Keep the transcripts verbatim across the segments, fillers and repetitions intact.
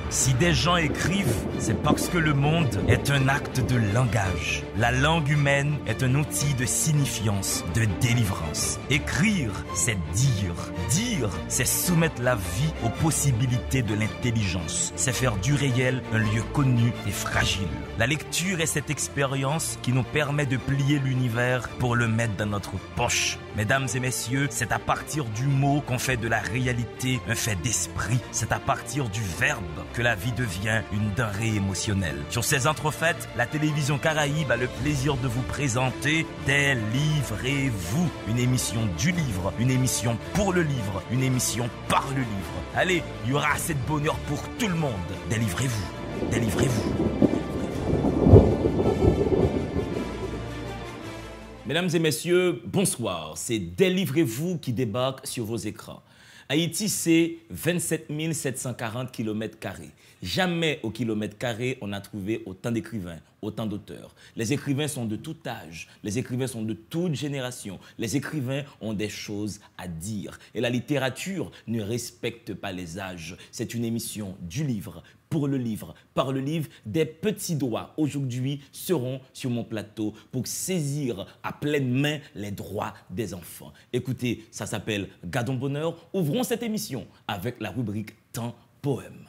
Si des gens écrivent, c'est parce que le monde est un acte de langage. La langue humaine est un outil de signifiance, de délivrance. Écrire, c'est dire. Dire, c'est soumettre la vie aux possibilités de l'intelligence. C'est faire du réel un lieu connu et fragile. La lecture est cette expérience qui nous permet de plier l'univers pour le mettre dans notre poche. Mesdames et messieurs, c'est à partir du mot qu'on fait de la réalité un fait d'esprit. C'est à partir du verbe que la vie devient une denrée émotionnelle. Sur ces entrefaites, la télévision Caraïbe a le plaisir de vous présenter Délivrez-vous, une émission du livre, une émission pour le livre, une émission par le livre. Allez, il y aura assez de bonheur pour tout le monde. Délivrez-vous, délivrez-vous. Mesdames et messieurs, bonsoir. C'est Délivrez-vous qui débarque sur vos écrans. Haïti, c'est vingt-sept mille sept cent quarante kilomètres carrés. Jamais au kilomètre carré, on a trouvé autant d'écrivains, autant d'auteurs. Les écrivains sont de tout âge, les écrivains sont de toute génération. Les écrivains ont des choses à dire. Et la littérature ne respecte pas les âges. C'est une émission du livre, pour le livre, par le livre. Des petits doigts, aujourd'hui, seront sur mon plateau pour saisir à pleine main les droits des enfants. Écoutez, ça s'appelle Gadon Bonheur. Ouvrons cette émission avec la rubrique Temps Poème.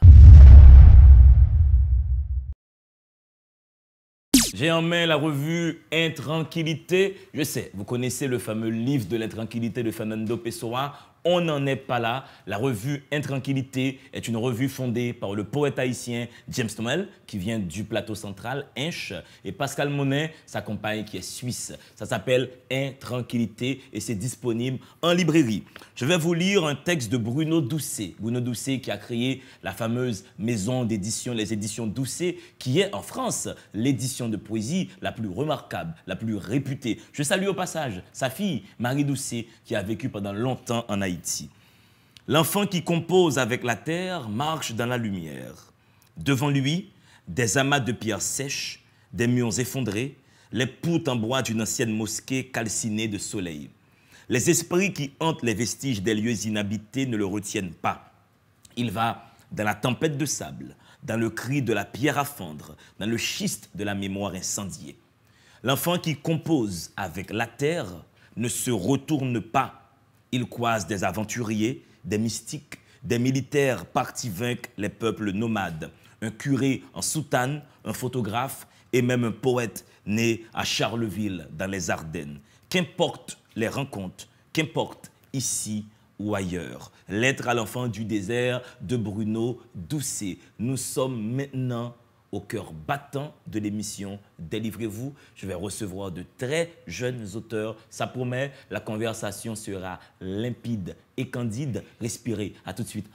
J'ai en main la revue Intranquillité. Je sais, vous connaissez le fameux livre de l'intranquillité de Fernando Pessoa. On n'en est pas là. La revue Intranquillité est une revue fondée par le poète haïtien James Noël, qui vient du plateau central, Inch, et Pascal Monet, sa compagne qui est suisse. Ça s'appelle Intranquillité et c'est disponible en librairie. Je vais vous lire un texte de Bruno Doucet. Bruno Doucet qui a créé la fameuse maison d'édition, les éditions Doucet, qui est en France l'édition de poésie la plus remarquable, la plus réputée. Je salue au passage sa fille, Marie Doucet, qui a vécu pendant longtemps en Haïti. Haïti. L'enfant qui compose avec la terre marche dans la lumière. Devant lui, des amas de pierres sèches, des murs effondrés, les poutres en bois d'une ancienne mosquée calcinée de soleil. Les esprits qui hantent les vestiges des lieux inhabités ne le retiennent pas. Il va dans la tempête de sable, dans le cri de la pierre à fendre, dans le schiste de la mémoire incendiée. L'enfant qui compose avec la terre ne se retourne pas. Il croise des aventuriers, des mystiques, des militaires partis vaincre les peuples nomades, un curé en soutane, un photographe et même un poète né à Charleville dans les Ardennes. Qu'importe les rencontres, qu'importe ici ou ailleurs. Lettre à l'enfant du désert de Bruno Doucet. Nous sommes maintenant au cœur battant de l'émission Délivrez-vous. Je vais recevoir de très jeunes auteurs. Ça promet, la conversation sera limpide et candide. Respirez, à tout de suite.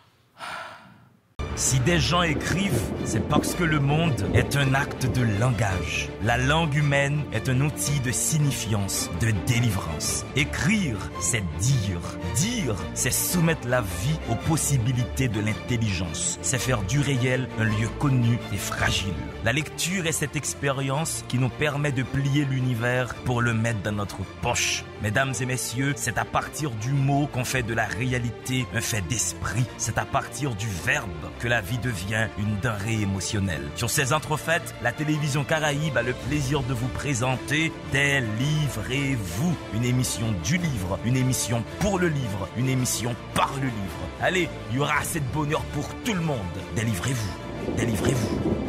Si des gens écrivent, c'est parce que le monde est un acte de langage. La langue humaine est un outil de signifiance, de délivrance. Écrire, c'est dire. Dire, c'est soumettre la vie aux possibilités de l'intelligence. C'est faire du réel un lieu connu et fragile. La lecture est cette expérience qui nous permet de plier l'univers pour le mettre dans notre poche. Mesdames et messieurs, c'est à partir du mot qu'on fait de la réalité un fait d'esprit. C'est à partir du verbe que la vie devient une denrée émotionnelle. Sur ces entrefaites, la télévision Caraïbe a le plaisir de vous présenter Délivrez-vous, une émission du livre, une émission pour le livre, une émission par le livre. Allez, il y aura assez de bonheur pour tout le monde. Délivrez-vous, délivrez-vous.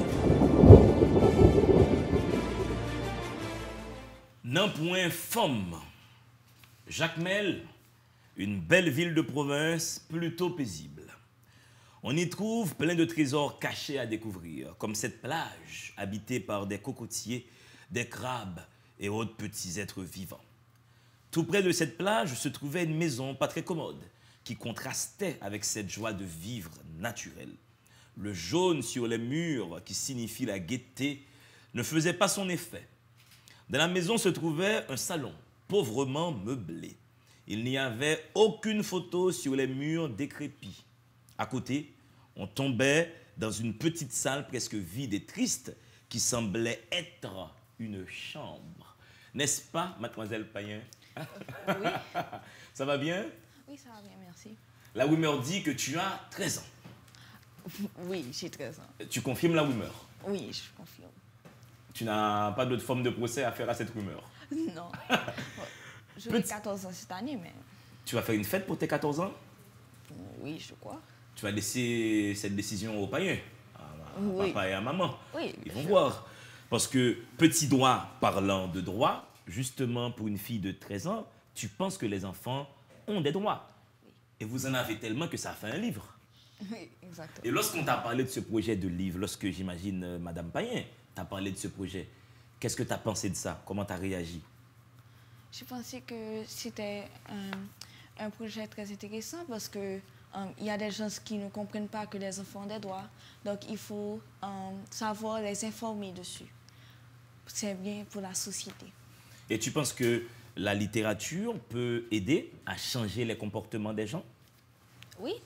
Nan point femme. Jacmel, une belle ville de province plutôt paisible. On y trouve plein de trésors cachés à découvrir, comme cette plage habitée par des cocotiers, des crabes et autres petits êtres vivants. Tout près de cette plage se trouvait une maison pas très commode, qui contrastait avec cette joie de vivre naturelle. Le jaune sur les murs, qui signifie la gaieté, ne faisait pas son effet. Dans la maison se trouvait un salon, pauvrement meublé. Il n'y avait aucune photo sur les murs décrépits. À côté, on tombait dans une petite salle presque vide et triste qui semblait être une chambre. N'est-ce pas, mademoiselle Payen? Oui. Ça va bien? Oui, ça va bien, merci. La rumeur dit que tu as treize ans. Oui, j'ai treize ans. Tu confirmes la rumeur? Oui, je confirme. Tu n'as pas d'autre forme de procès à faire à cette rumeur? Non. J'aurai quatorze ans cette année, mais... Tu vas faire une fête pour tes quatorze ans? Oui, je crois. Tu vas laisser cette décision aux païens, à Oui. papa et à maman. Oui, Ils vont sûr. voir. Parce que, petit droit, parlant de droit, justement pour une fille de treize ans, tu penses que les enfants ont des droits. Oui. Et vous en avez tellement que ça a fait un livre. Oui, exactement. Et lorsqu'on t'a parlé de ce projet de livre, lorsque j'imagine euh, Madame Payen t'a parlé de ce projet, qu'est-ce que tu as pensé de ça? Comment tu as réagi? Je pensais que c'était un, un projet très intéressant parce que um, il y a des gens qui ne comprennent pas que les enfants ont des droits. Donc, il faut um, savoir les informer dessus. C'est bien pour la société. Et tu penses que la littérature peut aider à changer les comportements des gens? Oui.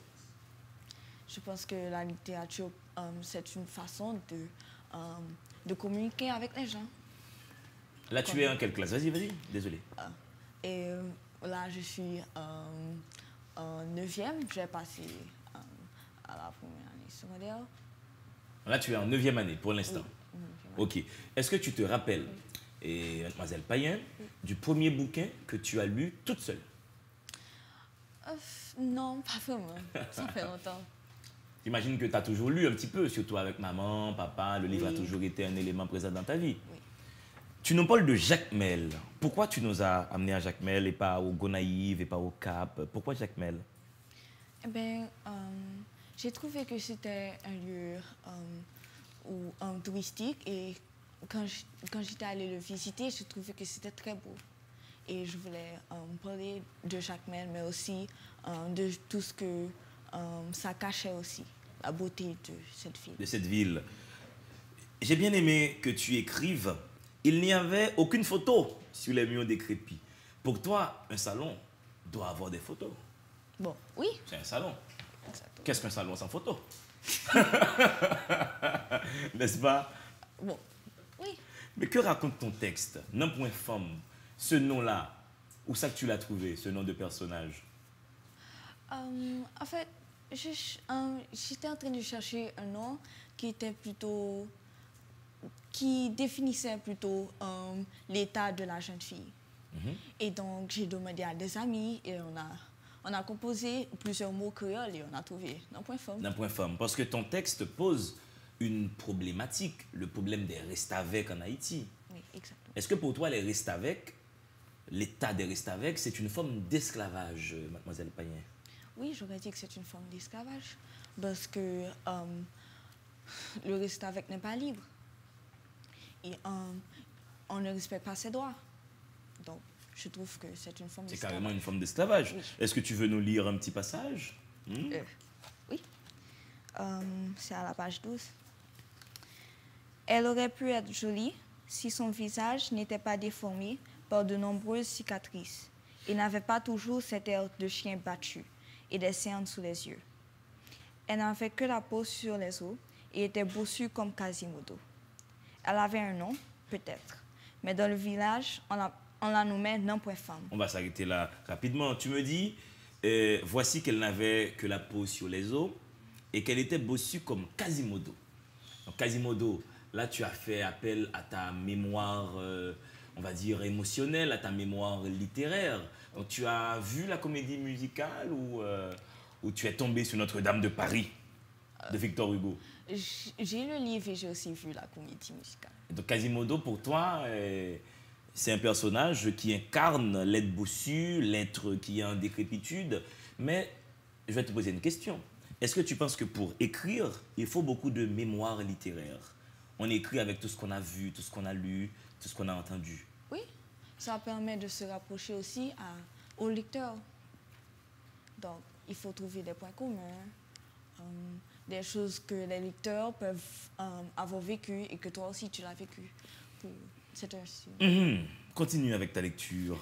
Je pense que la littérature, um, c'est une façon de, um, de communiquer avec les gens. Là, tu es en quelle classe? Vas-y, vas-y, désolé. Et euh, là, je suis euh, en neuvième. J'ai passé euh, à la première année secondaire. Là, tu es en neuvième année pour l'instant. Oui, ok. Est-ce que tu te rappelles, oui. et Mademoiselle Payen, oui. du premier bouquin que tu as lu toute seule? euh, Non, pas vraiment. Ça fait longtemps. J'imagine que tu as toujours lu un petit peu, surtout avec maman, papa. Le livre oui. a toujours été un élément présent dans ta vie. Oui. Tu nous parles de Jacmel. Pourquoi tu nous as amené à Jacmel et pas au Gonaïve et pas au Cap? Pourquoi Jacmel? Eh bien, euh, j'ai trouvé que c'était un lieu euh, où, um, touristique et quand j'étais allée le visiter, je trouvais que c'était très beau. Et je voulais um, parler de Jacmel, mais aussi um, de tout ce que um, ça cachait aussi, la beauté de cette ville. De cette ville. J'ai bien aimé que tu écrives. Il n'y avait aucune photo sur les murs décrépits. Pour toi, un salon doit avoir des photos. Bon, oui. C'est un salon. Qu'est-ce qu'un salon sans photo? N'est-ce pas? Bon, oui. Mais que raconte ton texte? Nom point femme, ce nom-là, où ça que tu l'as trouvé, ce nom de personnage? Um, en fait, j'étais um, en train de chercher un nom qui était plutôt... qui définissait plutôt um, l'état de la jeune fille. Mm-hmm. Et donc, j'ai demandé à des amis et on a, on a composé plusieurs mots créoles et on a trouvé d'un point femme. D'un point femme, parce que ton texte pose une problématique, le problème des reste-avec en Haïti. Oui, exactement. Est-ce que pour toi, les reste-avec, l'état des reste-avec, c'est une forme d'esclavage, mademoiselle Payen? Oui, j'aurais dit que c'est une forme d'esclavage, parce que um, le reste-avec n'est pas libre. Et um, on ne respecte pas ses droits. Donc, je trouve que c'est une forme d'esclavage. C'est carrément une forme d'esclavage. Oui. Est-ce que tu veux nous lire un petit passage? hmm? euh, Oui. Um, c'est à la page douze. Elle aurait pu être jolie si son visage n'était pas déformé par de nombreuses cicatrices et n'avait pas toujours cet air de chien battu et des cernes sous les yeux. Elle n'avait que la peau sur les os et était bossue comme Quasimodo. Elle avait un nom, peut-être, mais dans le village, on la, on la nommait nom point femme. On va s'arrêter là rapidement. Tu me dis, euh, voici qu'elle n'avait que la peau sur les os et qu'elle était bossue comme Quasimodo. Donc Quasimodo, là tu as fait appel à ta mémoire, euh, on va dire émotionnelle, à ta mémoire littéraire. Donc tu as vu la comédie musicale ou, euh, ou tu es tombé sur Notre-Dame de Paris de Victor Hugo? J'ai lu le livre et j'ai aussi vu la comédie musicale. Donc Quasimodo, pour toi, euh, c'est un personnage qui incarne l'être bossu, l'être qui est en décrépitude. Mais je vais te poser une question. Est-ce que tu penses que pour écrire, il faut beaucoup de mémoire littéraire? On écrit avec tout ce qu'on a vu, tout ce qu'on a lu, tout ce qu'on a entendu. Oui, ça permet de se rapprocher aussi à, au lecteur. Donc, il faut trouver des points communs. Um, des choses que les lecteurs peuvent um, avoir vécues et que toi aussi tu l'as vécu. C'est un style. Mmh. Continue avec ta lecture.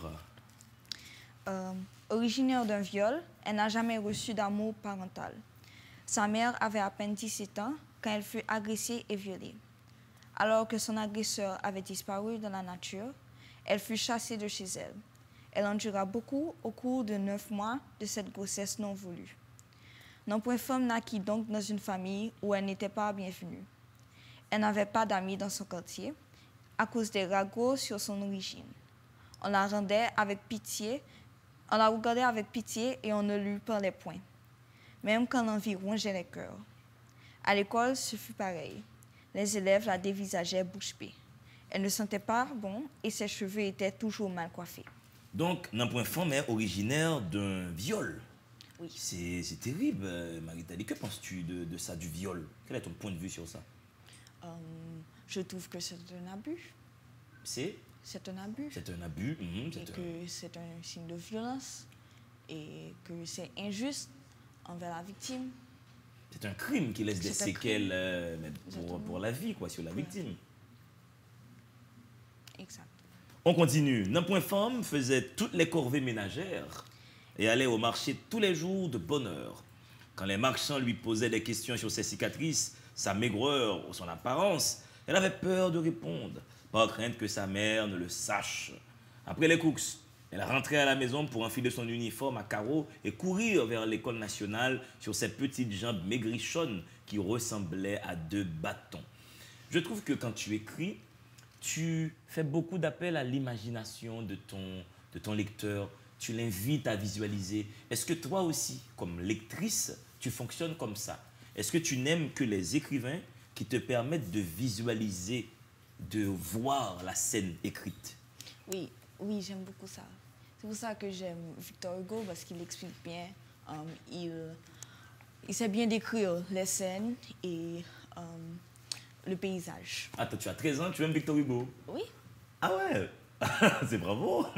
Euh, originaire d'un viol, elle n'a jamais reçu d'amour parental. Sa mère avait à peine dix-sept ans quand elle fut agressée et violée. Alors que son agresseur avait disparu dans la nature, elle fut chassée de chez elle. Elle endura beaucoup au cours de neuf mois de cette grossesse non voulue. Non point femme naquit donc dans une famille où elle n'était pas bienvenue. Elle n'avait pas d'amis dans son quartier à cause des ragots sur son origine. On la rendait avec pitié, on la regardait avec pitié et on ne lui parlait point, même quand l'envie rongeait les cœurs. À l'école, ce fut pareil. Les élèves la dévisageaient bouche bée. Elle ne sentait pas bon et ses cheveux étaient toujours mal coiffés. Donc, non point femme est originaire d'un viol. Oui. C'est terrible, euh, Marie-Thalie. Que penses-tu de, de ça, du viol? Quel est ton point de vue sur ça? Euh, je trouve que c'est un abus. C'est C'est un abus. C'est un abus. mhm, Et c'est un- que c'est un signe de violence et que c'est injuste envers la victime. C'est un crime qui laisse des C'est un séquelles euh, mais pour, Exactement. pour la vie, quoi, sur la Ouais. victime. Exact. On continue. Non point femme faisait toutes les corvées ménagères et allait au marché tous les jours de bonne heure. Quand les marchands lui posaient des questions sur ses cicatrices, sa maigreur ou son apparence, elle avait peur de répondre, par crainte que sa mère ne le sache. Après les courses, elle rentrait à la maison pour enfiler son uniforme à carreaux et courir vers l'école nationale sur ses petites jambes maigrichonnes qui ressemblaient à deux bâtons. Je trouve que quand tu écris, tu fais beaucoup d'appels à l'imagination de ton, de ton lecteur. Tu l'invites à visualiser. Est-ce que toi aussi, comme lectrice, tu fonctionnes comme ça? Est-ce que tu n'aimes que les écrivains qui te permettent de visualiser, de voir la scène écrite? Oui, oui, j'aime beaucoup ça. C'est pour ça que j'aime Victor Hugo, parce qu'il explique bien. euh, il il sait bien décrire les scènes et euh, le paysage. Attends, tu as treize ans, tu aimes Victor Hugo? Oui, Ah ouais. C'est bravo.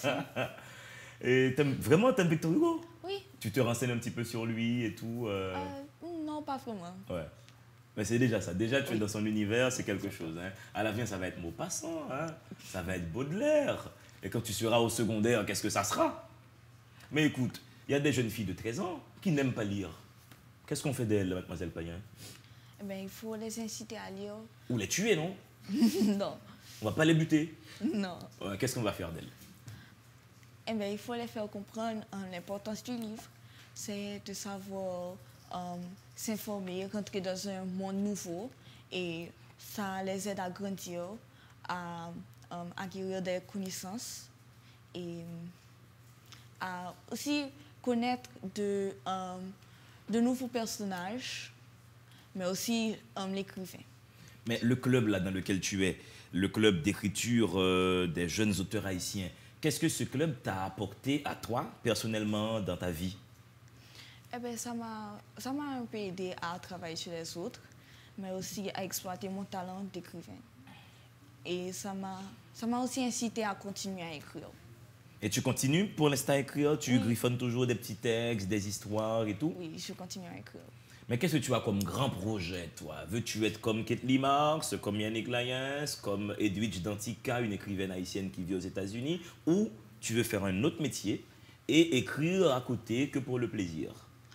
Et t'aimes- vraiment, t'aimes Victor Hugo? oui. Tu te renseignes un petit peu sur lui et tout euh, Euh, non, pas vraiment. Ouais. Mais c'est déjà ça. Déjà, tu es dans son univers, c'est quelque chose. Hein. À l'avenir, ça va être Maupassant, hein. Ça va être Baudelaire. Et quand tu seras au secondaire, qu'est-ce que ça sera? Mais écoute, il y a des jeunes filles de treize ans qui n'aiment pas lire. Qu'est-ce qu'on fait d'elles, mademoiselle Payen? Eh bien, il faut les inciter à lire. Ou les tuer, non? Non, On va pas les buter. non. Ouais, qu'est-ce qu'on va faire d'elles? Eh bien, il faut les faire comprendre euh, l'importance du livre. C'est de savoir euh, s'informer, rentrer dans un monde nouveau et ça les aide à grandir, à euh, acquérir des connaissances et à aussi connaître de, euh, de nouveaux personnages, mais aussi euh, l'écrivain. Mais le club là dans lequel tu es, le club d'écriture euh, des jeunes auteurs haïtiens, qu'est-ce que ce club t'a apporté à toi, personnellement, dans ta vie? Eh bien, ça m'a ça m'a un peu aidé à travailler sur les autres, mais aussi à exploiter mon talent d'écrivain. Et ça m'a ça m'a aussi incité à continuer à écrire. Et tu continues pour l'instant à écrire? Tu Oui. griffonnes toujours des petits textes, des histoires et tout? Oui, je continue à écrire. Mais qu'est-ce que tu as comme grand projet, toi? Veux-tu être comme Kathleen Marx, comme Yannick Lyons, comme Edwidge Dantika, une écrivaine haïtienne qui vit aux États-Unis? Ou tu veux faire un autre métier et écrire à côté que pour le plaisir?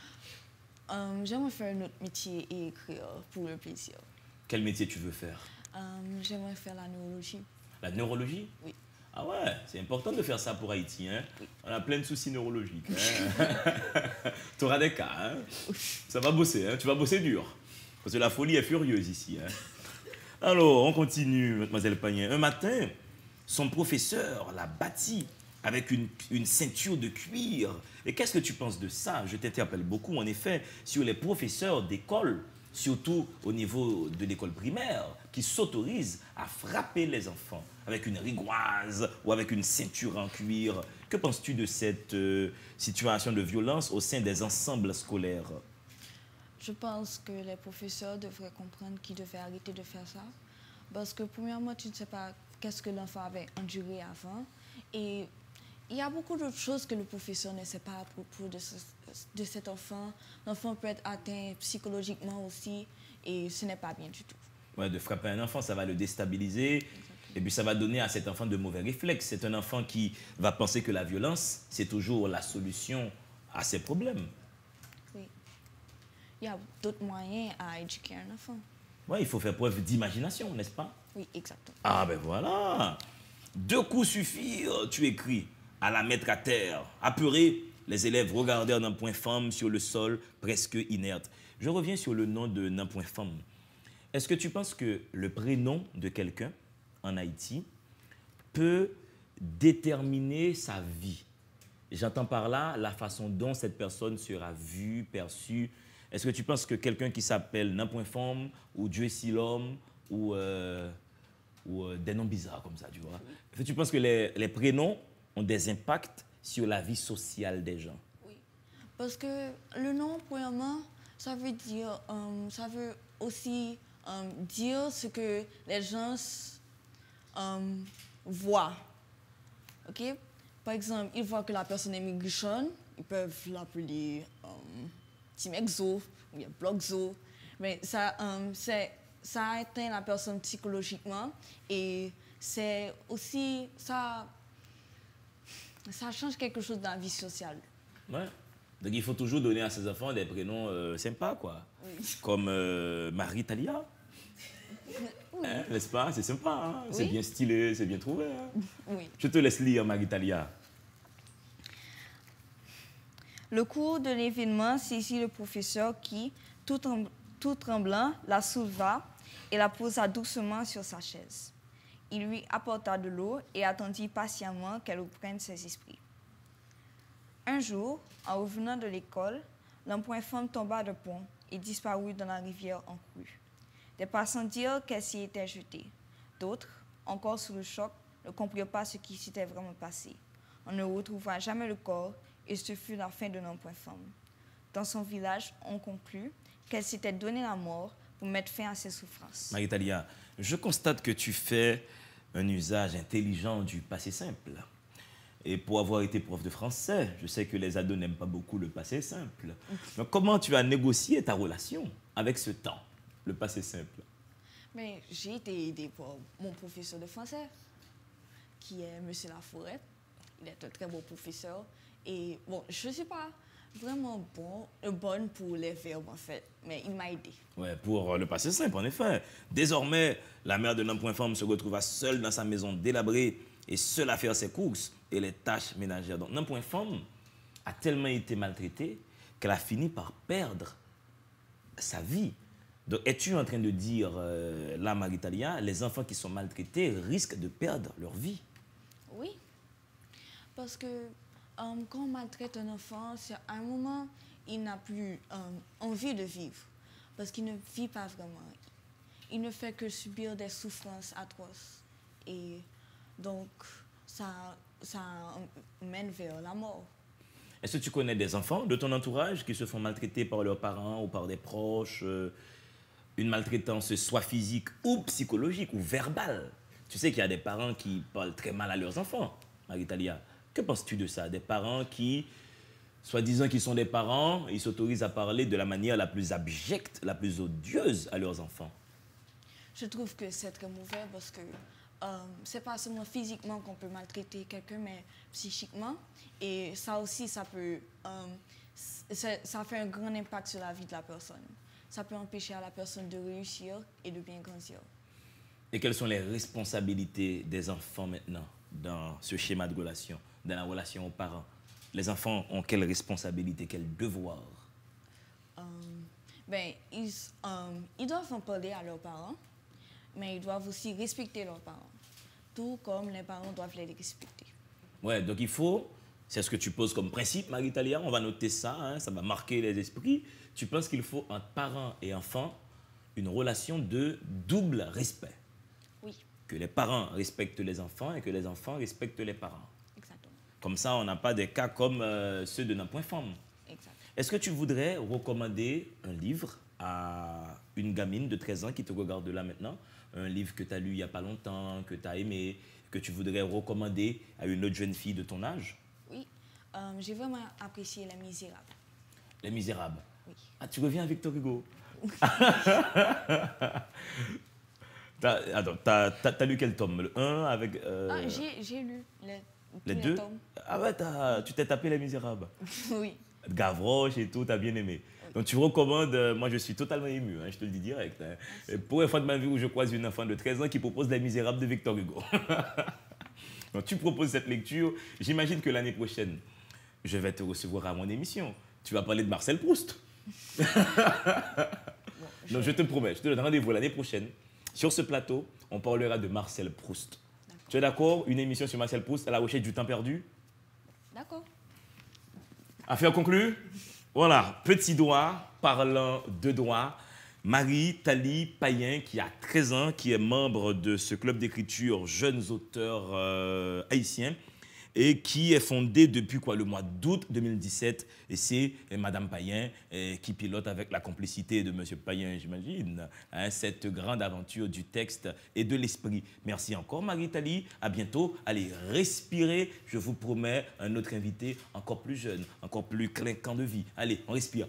Euh, J'aimerais faire un autre métier et écrire pour le plaisir. Quel métier tu veux faire? Euh, J'aimerais faire la neurologie. La neurologie? Oui. Ah ouais, c'est important de faire ça pour Haïti. Hein? On a plein de soucis neurologiques. Hein? Tu auras des cas. Hein? Ça va bosser, hein? Tu vas bosser dur. Parce que la folie est furieuse ici. Hein? Alors, on continue, mademoiselle Payen. Un matin, son professeur l'a bâti avec une, une ceinture de cuir. Et qu'est-ce que tu penses de ça? Je t'interpelle beaucoup, en effet, sur les professeurs d'école, surtout au niveau de l'école primaire, qui s'autorisent à frapper les enfants avec une rigoise ou avec une ceinture en cuir. Que penses-tu de cette euh, situation de violence au sein des ensembles scolaires? Je pense que les professeurs devraient comprendre qu'ils devraient arrêter de faire ça. Parce que premièrement, tu ne sais pas qu'est-ce que l'enfant avait enduré avant. Et il y a beaucoup d'autres choses que le professeur ne sait pas à propos de, ce- de cet enfant. L'enfant peut être atteint psychologiquement aussi et ce n'est pas bien du tout. Ouais, de frapper un enfant, ça va le déstabiliser. Et puis ça va donner à cet enfant de mauvais réflexes. C'est un enfant qui va penser que la violence, c'est toujours la solution à ses problèmes. Oui. Il y a d'autres moyens à éduquer un enfant. Ouais, il faut faire preuve d'imagination, n'est-ce pas? Oui, exactement. Ah ben voilà. Deux coups suffirent, tu écris, à la mettre à terre. Apeuré, Les élèves regardèrent Nampoint Femme sur le sol, presque inerte. Je reviens sur le nom de Nampoint Femme. Est-ce que tu penses que le prénom de quelqu'un en Haïti peut déterminer sa vie? J'entends par là la façon dont cette personne sera vue, perçue. Est-ce que tu penses que quelqu'un qui s'appelle Nampoint Femme ou Dieu si l'homme ou, euh, ou euh, des noms bizarres comme ça, tu vois? Est-ce que tu penses que les, les prénoms ont des impacts sur la vie sociale des gens? Oui, parce que le nom, premièrement, ça veut dire, euh, ça veut aussi euh, dire ce que les gens euh, voient. Ok? Par exemple, ils voient que la personne est maigrichonne, ils peuvent l'appeler euh, Team Exo ou bien Blogzo. Mais ça, euh, c'est, ça atteint la personne psychologiquement et c'est aussi, ça, ça change quelque chose dans la vie sociale. Ouais. Donc il faut toujours donner à ses enfants des prénoms euh, sympas, quoi. Oui. Comme euh, Marie-Talia. Oui. Hein, n'est-ce pas? C'est sympa, hein? Oui. C'est bien stylé, c'est bien trouvé. Hein? Oui. Je te laisse lire, Marie-Talia. Le cours de l'événement saisit le professeur qui, tout, trem tout tremblant, la souleva et la posa doucement sur sa chaise. Il lui apporta de l'eau et attendit patiemment qu'elle reprenne ses esprits. Un jour, en revenant de l'école, Nampoint Femme tomba de pont et disparut dans la rivière en crue. Des passants dirent qu'elle s'y était jetée. D'autres, encore sous le choc, ne comprirent pas ce qui s'était vraiment passé. On ne retrouva jamais le corps et ce fut la fin de Nampoint Femme. Dans son village, on conclut qu'elle s'était donné la mort pour mettre fin à ses souffrances. Marie-Talia, je constate que tu fais un usage intelligent du passé simple. Et pour avoir été prof de français, je sais que les ados n'aiment pas beaucoup le passé simple. Donc comment tu as négocié ta relation avec ce temps, le passé simple? Mais j'ai été aidée par mon professeur de français, qui est M. Laforette. Il est un très bon professeur. Et bon, je ne suis pas vraiment bon, bonne pour les verbes en fait, mais il m'a aidé. Ouais, pour le passé simple, en effet. Désormais, la mère de Nampoint Femme se retrouva seule dans sa maison délabrée et seule à faire ses courses et les tâches ménagères. Donc Nampoint Femme a tellement été maltraitée qu'elle a fini par perdre sa vie. Donc es-tu en train de dire, euh, là, Marie-Talia, les enfants qui sont maltraités risquent de perdre leur vie? Oui, parce que Um, quand on maltraite un enfant, c'est à un moment, il n'a plus um, envie de vivre, parce qu'il ne vit pas vraiment. Il ne fait que subir des souffrances atroces. Et donc, ça, ça mène vers la mort. Est-ce que tu connais des enfants de ton entourage qui se font maltraiter par leurs parents ou par des proches, euh, une maltraitance soit physique ou psychologique ou verbale? Tu sais qu'il y a des parents qui parlent très mal à leurs enfants, Marie-Talia. Que penses-tu de ça? Des parents qui, soi-disant qu'ils sont des parents, ils s'autorisent à parler de la manière la plus abjecte, la plus odieuse à leurs enfants. Je trouve que c'est très mauvais parce que euh, c'est pas seulement physiquement qu'on peut maltraiter quelqu'un, mais psychiquement. Et ça aussi, ça peut, euh, ça fait un grand impact sur la vie de la personne. Ça peut empêcher à la personne de réussir et de bien grandir. Et quelles sont les responsabilités des enfants maintenant dans ce schéma de relation, dans la relation aux parents? Les enfants ont quelles responsabilités, quels devoirs? Um, ben, ils, um, ils doivent en parler à leurs parents, mais ils doivent aussi respecter leurs parents, tout comme les parents doivent les respecter. Ouais, donc il faut, c'est ce que tu poses comme principe, Marie-Talia, on va noter ça, hein, ça va marquer les esprits. Tu penses qu'il faut entre parents et enfants une relation de double respect? Oui. Que les parents respectent les enfants et que les enfants respectent les parents. Exactement. Comme ça, on n'a pas des cas comme euh, ceux de Nampoint Femme. Exact. Est-ce que tu voudrais recommander un livre à une gamine de treize ans qui te regarde là maintenant? Un livre que tu as lu il n'y a pas longtemps, que tu as aimé, que tu voudrais recommander à une autre jeune fille de ton âge? Oui, euh, j'ai vraiment apprécié Les Misérables. Les Misérables? Oui. Ah, tu reviens à Victor Hugo? T'as, attends, t'as, t'as, t'as lu quel tome? Le un avec... Euh... Ah, j'ai, j'ai lu les, les deux tomes. Ah ouais, t'as, tu t'es tapé Les Misérables? Oui. Gavroche et tout, t'as bien aimé. Oui. Donc tu recommandes, euh, moi je suis totalement ému, hein, je te le dis direct. Hein. Et pour une fois de ma vie où je croise une enfant de treize ans qui propose Les Misérables de Victor Hugo. Donc tu proposes cette lecture, j'imagine que l'année prochaine, je vais te recevoir à mon émission. Tu vas parler de Marcel Proust. bon, je... Non, je te promets, je te donne rendez-vous l'année prochaine. Sur ce plateau, on parlera de Marcel Proust. Tu es d'accord? Une émission sur Marcel Proust à la recherche du temps perdu? D'accord. Affaire conclue? Voilà, petit doigt, parlant de doigts. Marie-Thalie Payen, qui a treize ans, qui est membre de ce club d'écriture Jeunes auteurs euh, haïtiens et qui est fondé depuis quoi, le mois d'août deux mille dix-sept. Et c'est Madame Payen eh, qui pilote avec la complicité de Monsieur Payen, j'imagine, hein, cette grande aventure du texte et de l'esprit. Merci encore Marie-Thalie, à bientôt. Allez, respirez, je vous promets un autre invité encore plus jeune, encore plus clinquant de vie. Allez, on respire.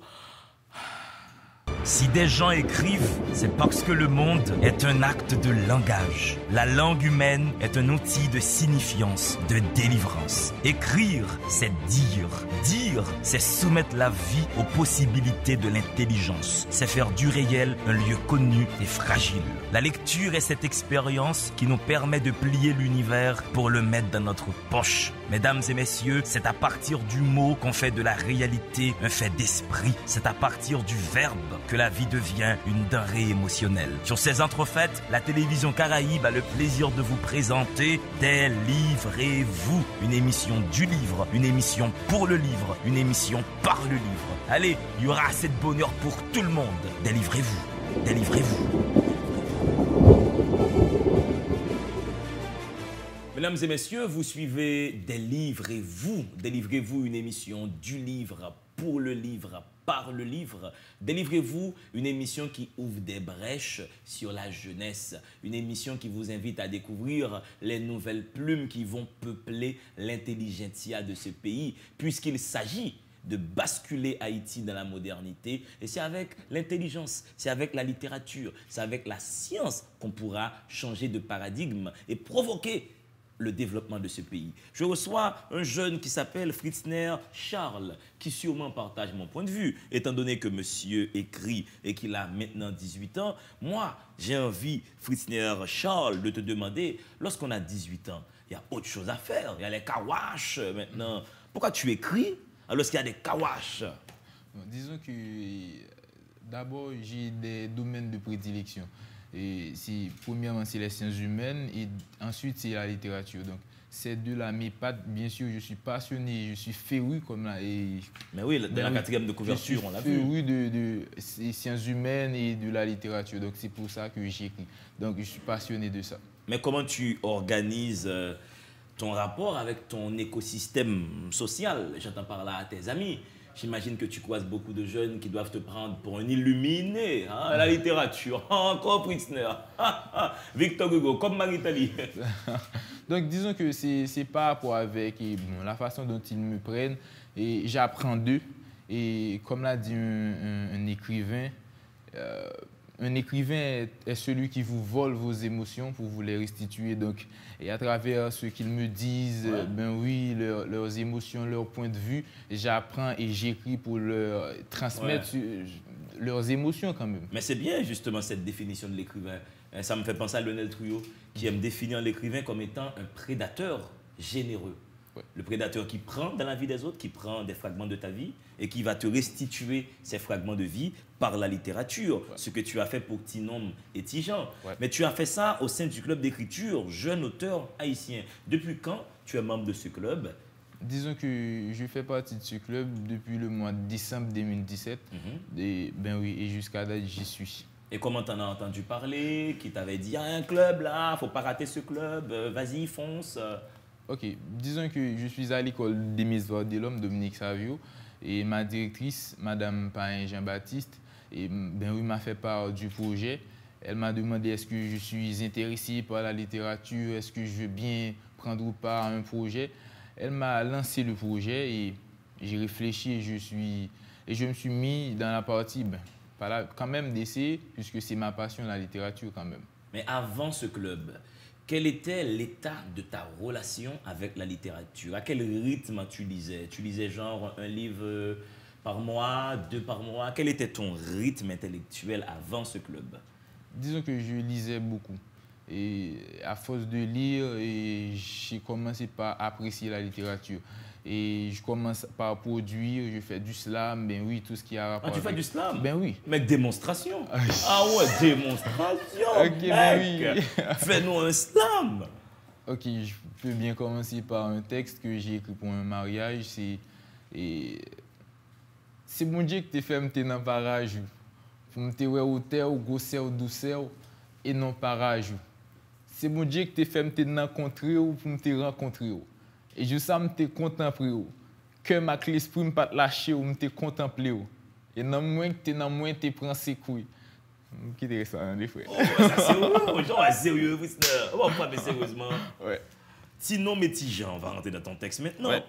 Si des gens écrivent, c'est parce que le monde est un acte de langage. La langue humaine est un outil de signifiance, de délivrance. Écrire, c'est dire. Dire, c'est soumettre la vie aux possibilités de l'intelligence. C'est faire du réel un lieu connu et fragile. La lecture est cette expérience qui nous permet de plier l'univers pour le mettre dans notre poche. Mesdames et messieurs, c'est à partir du mot qu'on fait de la réalité un fait d'esprit. C'est à partir du verbe que la vie devient une denrée émotionnelle. Sur ces entrefaites, la télévision Caraïbe a le plaisir de vous présenter Délivrez-vous, une émission du livre, une émission pour le livre, une émission par le livre. Allez, il y aura assez de bonheur pour tout le monde. Délivrez-vous, délivrez-vous. Mesdames et messieurs, vous suivez Délivrez-vous. Délivrez-vous, une émission du livre, pour le livre, par le livre. Délivrez-vous, une émission qui ouvre des brèches sur la jeunesse. Une émission qui vous invite à découvrir les nouvelles plumes qui vont peupler l'intelligentsia de ce pays, puisqu'il s'agit de basculer Haïti dans la modernité. Et c'est avec l'intelligence, c'est avec la littérature, c'est avec la science qu'on pourra changer de paradigme et provoquer le développement de ce pays. Je reçois un jeune qui s'appelle Fritzner Charles, qui sûrement partage mon point de vue, étant donné que monsieur écrit et qu'il a maintenant dix-huit ans. Moi, j'ai envie, Fritzner Charles, de te demander, lorsqu'on a dix-huit ans, il y a autre chose à faire. Il y a les kawash maintenant. Pourquoi tu écris alors qu'il y a des kawash? Bon, disons que d'abord, j'ai des domaines de prédilection. Et si, premièrement, c'est les sciences humaines et ensuite, c'est la littérature. Donc, ces deux-là m'épatent. Bien sûr, je suis passionné, je suis féru comme là. Et, Mais oui, dans ben la oui, quatrième de couverture, on l'a vu. Je suis féru de, de, des sciences humaines et de la littérature. Donc, c'est pour ça que j'écris. Donc, je suis passionné de ça. Mais comment tu organises euh, ton rapport avec ton écosystème social? J'entends par là à tes amis. J'imagine que tu croises beaucoup de jeunes qui doivent te prendre pour un illuminé, hein, la littérature. Encore Fritzner, Victor Hugo, comme Marie-Thalie. Donc, disons que c'est par rapport avec et, bon, la façon dont ils me prennent et j'apprends d'eux. Et comme l'a dit un, un, un écrivain, euh, un écrivain est, est celui qui vous vole vos émotions pour vous les restituer. Donc, et à travers ce qu'ils me disent, ouais. ben oui, leur, leurs émotions, leurs points de vue, j'apprends et j'écris pour leur transmettre ouais. leurs émotions quand même. Mais c'est bien justement cette définition de l'écrivain. Ça me fait penser à Lionel Trouillot, qui aime définir l'écrivain comme étant un prédateur généreux. Ouais. Le prédateur qui prend dans la vie des autres, qui prend des fragments de ta vie et qui va te restituer ces fragments de vie par la littérature, ouais. ce que tu as fait pour Tinom et Tijan. Ouais. Mais tu as fait ça au sein du club d'écriture Jeunes auteurs haïtiens. Depuis quand tu es membre de ce club? Disons que je fais partie de ce club depuis le mois de décembre deux mille dix-sept. Mm-hmm. Et, ben oui, et jusqu'à date, j'y suis. Et comment t'en as entendu parler? Qui t'avait dit, il y a un club là, faut pas rater ce club, vas-y, fonce. Ok, disons que je suis à l'école des Mises-Voix de l'Homme, Dominique Savio, et ma directrice, Madame Payen Jean-Baptiste, et, ben oui, m'a fait part du projet. Elle m'a demandé est-ce que je suis intéressé par la littérature, est-ce que je veux bien prendre part à un projet. Elle m'a lancé le projet et j'ai réfléchi et je, suis, et je me suis mis dans la partie, ben, par là, quand même d'essayer, puisque c'est ma passion, la littérature quand même. Mais avant ce club, quel était l'état de ta relation avec la littérature? À quel rythme tu lisais? Tu lisais genre un livre par mois, deux par mois? Quel était ton rythme intellectuel avant ce club? Disons que je lisais beaucoup. Et à force de lire, j'ai commencé par apprécier la littérature. Et je commence par produire, je fais du slam, ben oui, tout ce qui a rapport Ah, tu avec... fais du slam? Ben oui. Mec, démonstration. Ah ouais, démonstration. Ok, ben oui. Fais-nous un slam. Ok, je peux bien commencer par un texte que j'ai écrit pour un mariage. C'est et c'est mon Dieu que tu fait me dans le parage. Pour me te au terre, au gosseur, douceur et non parage. C'est mon Dieu que tu fait me te rencontrer ou pour me te rencontrer. Et je sais me te contempler. Que ma clé l'esprit me pas lâcher ou me te contempler. Et non moins que tu dans moins te prends ses couilles. Qui est ça, hein, des frères. Oh, ça c'est sérieux, genre sérieux, on va parler sérieusement. Ouais. Sinon, mes petits gens, on va rentrer dans ton texte maintenant. Ouais.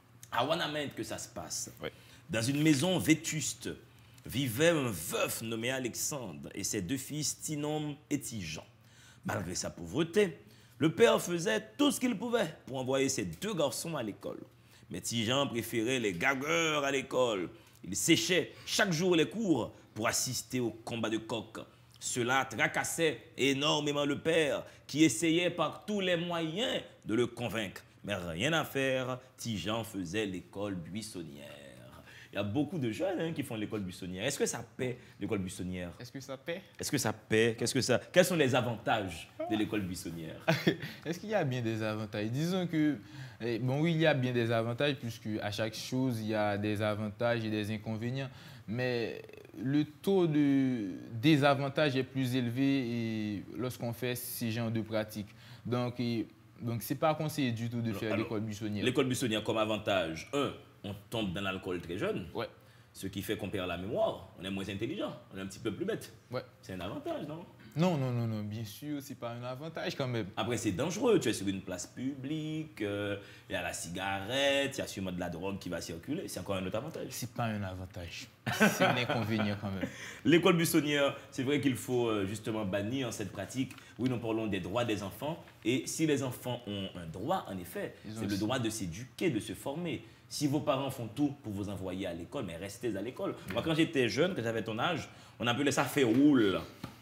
À Wanamène que ça se passe. Ouais. Dans une maison vétuste, vivait un veuf nommé Alexandre et ses deux fils, Tinom et Tijan. Malgré sa pauvreté, le père faisait tout ce qu'il pouvait pour envoyer ses deux garçons à l'école. Mais Tijan préférait les gagueurs à l'école. Il séchait chaque jour les cours pour assister au combat de coq. Cela tracassait énormément le père, qui essayait par tous les moyens de le convaincre. Mais rien à faire, Tijan faisait l'école buissonnière. Il y a beaucoup de jeunes hein, qui font l'école buissonnière. Est-ce que ça paie, l'école buissonnière? Est-ce que ça paie? Est-ce que ça paie? Qu'est-ce que ça... Quels sont les avantages de l'école buissonnière? Est-ce qu'il y a bien des avantages? Disons que, eh, bon oui, il y a bien des avantages, puisque à chaque chose, il y a des avantages et des inconvénients. Mais le taux de désavantage est plus élevé lorsqu'on fait ces genres de pratiques. Donc, et, donc ce n'est pas conseillé du tout de faire l'école buissonnière. L'école buissonnière comme avantage, un, on tombe dans l'alcool très jeune. Ouais. Ce qui fait qu'on perd la mémoire. On est moins intelligent, on est un petit peu plus bête. Ouais. C'est un avantage, non? Non, non, non, non, bien sûr, c'est pas un avantage quand même. Après, c'est dangereux. Tu es sur une place publique, il euh, y a la cigarette, il y a sûrement de la drogue qui va circuler. C'est encore un autre avantage. C'est pas un avantage. C'est un inconvénient quand même. L'école buissonnière, c'est vrai qu'il faut euh, justement bannir cette pratique. Oui, nous parlons des droits des enfants. Et si les enfants ont un droit, en effet, c'est le droit de s'éduquer, de se former. Si vos parents font tout pour vous envoyer à l'école, mais restez à l'école. Moi, quand j'étais jeune, quand j'avais ton âge, on appelait ça « fait roule ».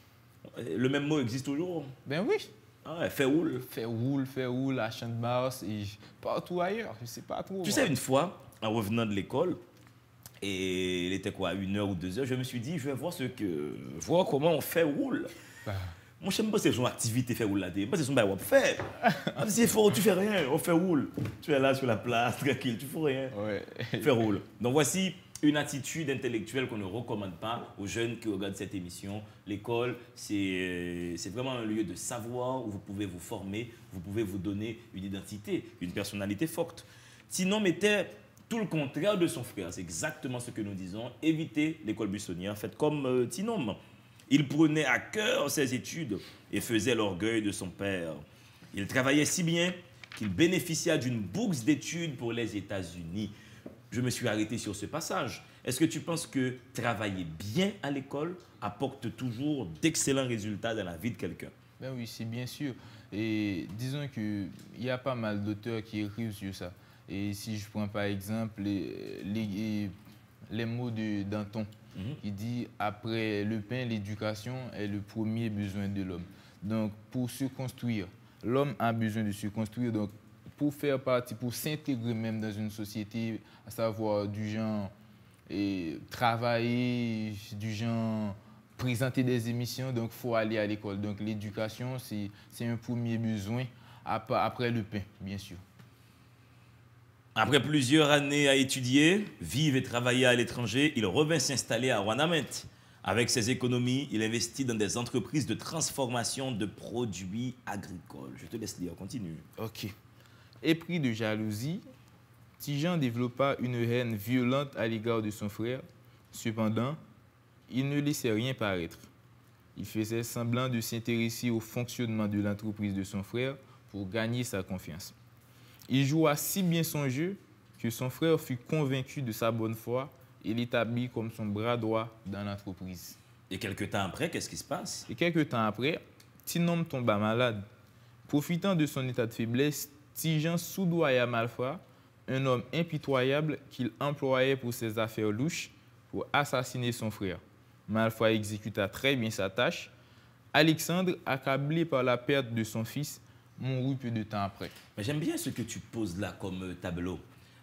Le même mot existe toujours? Ben oui. Ah ouais, fait roule. Fait roule, fait roule, à Champ-de-Mars et partout ailleurs. Je sais pas trop. Tu sais, une fois, en revenant de l'école, et il était quoi, une heure ou deux heures, je me suis dit, je vais voir ce que, voir comment on fait roule. Bah. Moi, je ne sais pas si c'est son activité fait roule là. Je ne sais pas si c'est son bail fait. C'est fort, tu fais rien, on fait roule. Tu es là sur la place, tranquille, tu fais rien. Ouais. Fais roule. Donc voici une attitude intellectuelle qu'on ne recommande pas aux jeunes qui regardent cette émission. L'école, c'est vraiment un lieu de savoir où vous pouvez vous former, vous pouvez vous donner une identité, une personnalité forte. Tinom était tout le contraire de son frère. C'est exactement ce que nous disons. Évitez l'école buissonnière, faites comme euh, Tinom. Il prenait à cœur ses études et faisait l'orgueil de son père. Il travaillait si bien qu'il bénéficia d'une bourse d'études pour les États-Unis. Je me suis arrêté sur ce passage. Est-ce que tu penses que travailler bien à l'école apporte toujours d'excellents résultats dans la vie de quelqu'un? Ben oui, c'est bien sûr. Et disons qu'il y a pas mal d'auteurs qui écrivent sur ça. Et si je prends par exemple les, les, les mots de Danton, mm-hmm. qui dit « Après le pain, l'éducation est le premier besoin de l'homme ». Donc, pour se construire, l'homme a besoin de se construire. Donc, pour faire partie, pour s'intégrer même dans une société, à savoir du genre et travailler, du genre présenter des émissions, donc il faut aller à l'école. Donc l'éducation, c'est un premier besoin après le pain, bien sûr. Après plusieurs années à étudier, vivre et travailler à l'étranger, il revint s'installer à Wanamène. Avec ses économies, il investit dans des entreprises de transformation de produits agricoles. Je te laisse lire, continue. Ok. Épris de jalousie, Tijan développa une haine violente à l'égard de son frère. Cependant, il ne laissait rien paraître. Il faisait semblant de s'intéresser au fonctionnement de l'entreprise de son frère pour gagner sa confiance. Il joua si bien son jeu que son frère fut convaincu de sa bonne foi et l'établit comme son bras droit dans l'entreprise. Et quelques temps après, qu'est-ce qui se passe? Et quelques temps après, Tinom tomba malade. Profitant de son état de faiblesse, Tijan soudoya Malfra, un homme impitoyable qu'il employait pour ses affaires louches pour assassiner son frère. Malfra exécuta très bien sa tâche. Alexandre, accablé par la perte de son fils, mourut peu de temps après. J'aime bien ce que tu poses là comme tableau.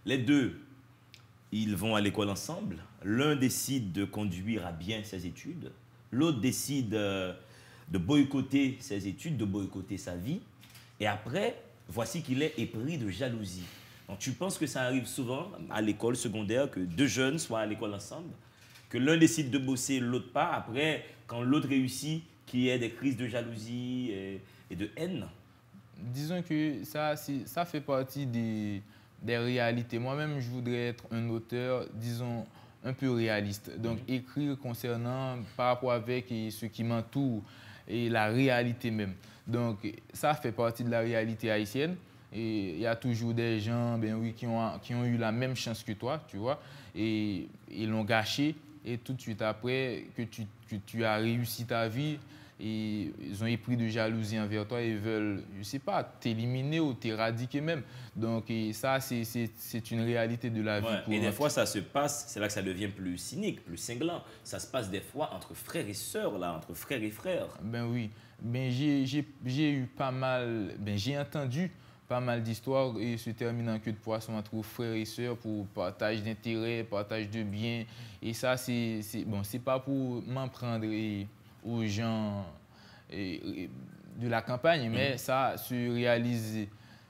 les deux, ils vont à l'école ensemble. L'un décide de conduire à bien ses études. L'autre décide euh, de boycotter ses études, de boycotter sa vie. Et après, voici qu'il est épris de jalousie. Donc tu penses que ça arrive souvent à l'école secondaire, que deux jeunes soient à l'école ensemble, que l'un décide de bosser, l'autre pas. Après, quand l'autre réussit, qu'il y ait des crises de jalousie et, et de haine. Disons que ça, ça fait partie des, des réalités. Moi-même, je voudrais être un auteur, disons, un peu réaliste. Donc, mmh. écrire concernant, par rapport avec et ce qui m'entoure et la réalité même. Donc, ça fait partie de la réalité haïtienne. Et il y a toujours des gens ben oui, qui, ont, qui ont eu la même chance que toi, tu vois, et ils l'ont gâché. Et tout de suite après que tu, que tu as réussi ta vie, et ils ont épris de jalousie envers toi et veulent, je ne sais pas, t'éliminer ou t'éradiquer même. Donc et ça, c'est une réalité de la vie. Ouais, et des fois, ça se passe, c'est là que ça devient plus cynique, plus cinglant. Ça se passe des fois entre frères et sœurs, là, entre frères et frères. Ben oui, ben j'ai eu pas mal, ben j'ai entendu pas mal d'histoires et se terminent en queue de poisson entre frères et sœurs pour partage d'intérêts, partage de biens. Et ça, c'est bon, c'est pas pour m'en prendre et, aux gens et, et de la campagne, mais mmh. ça se réalise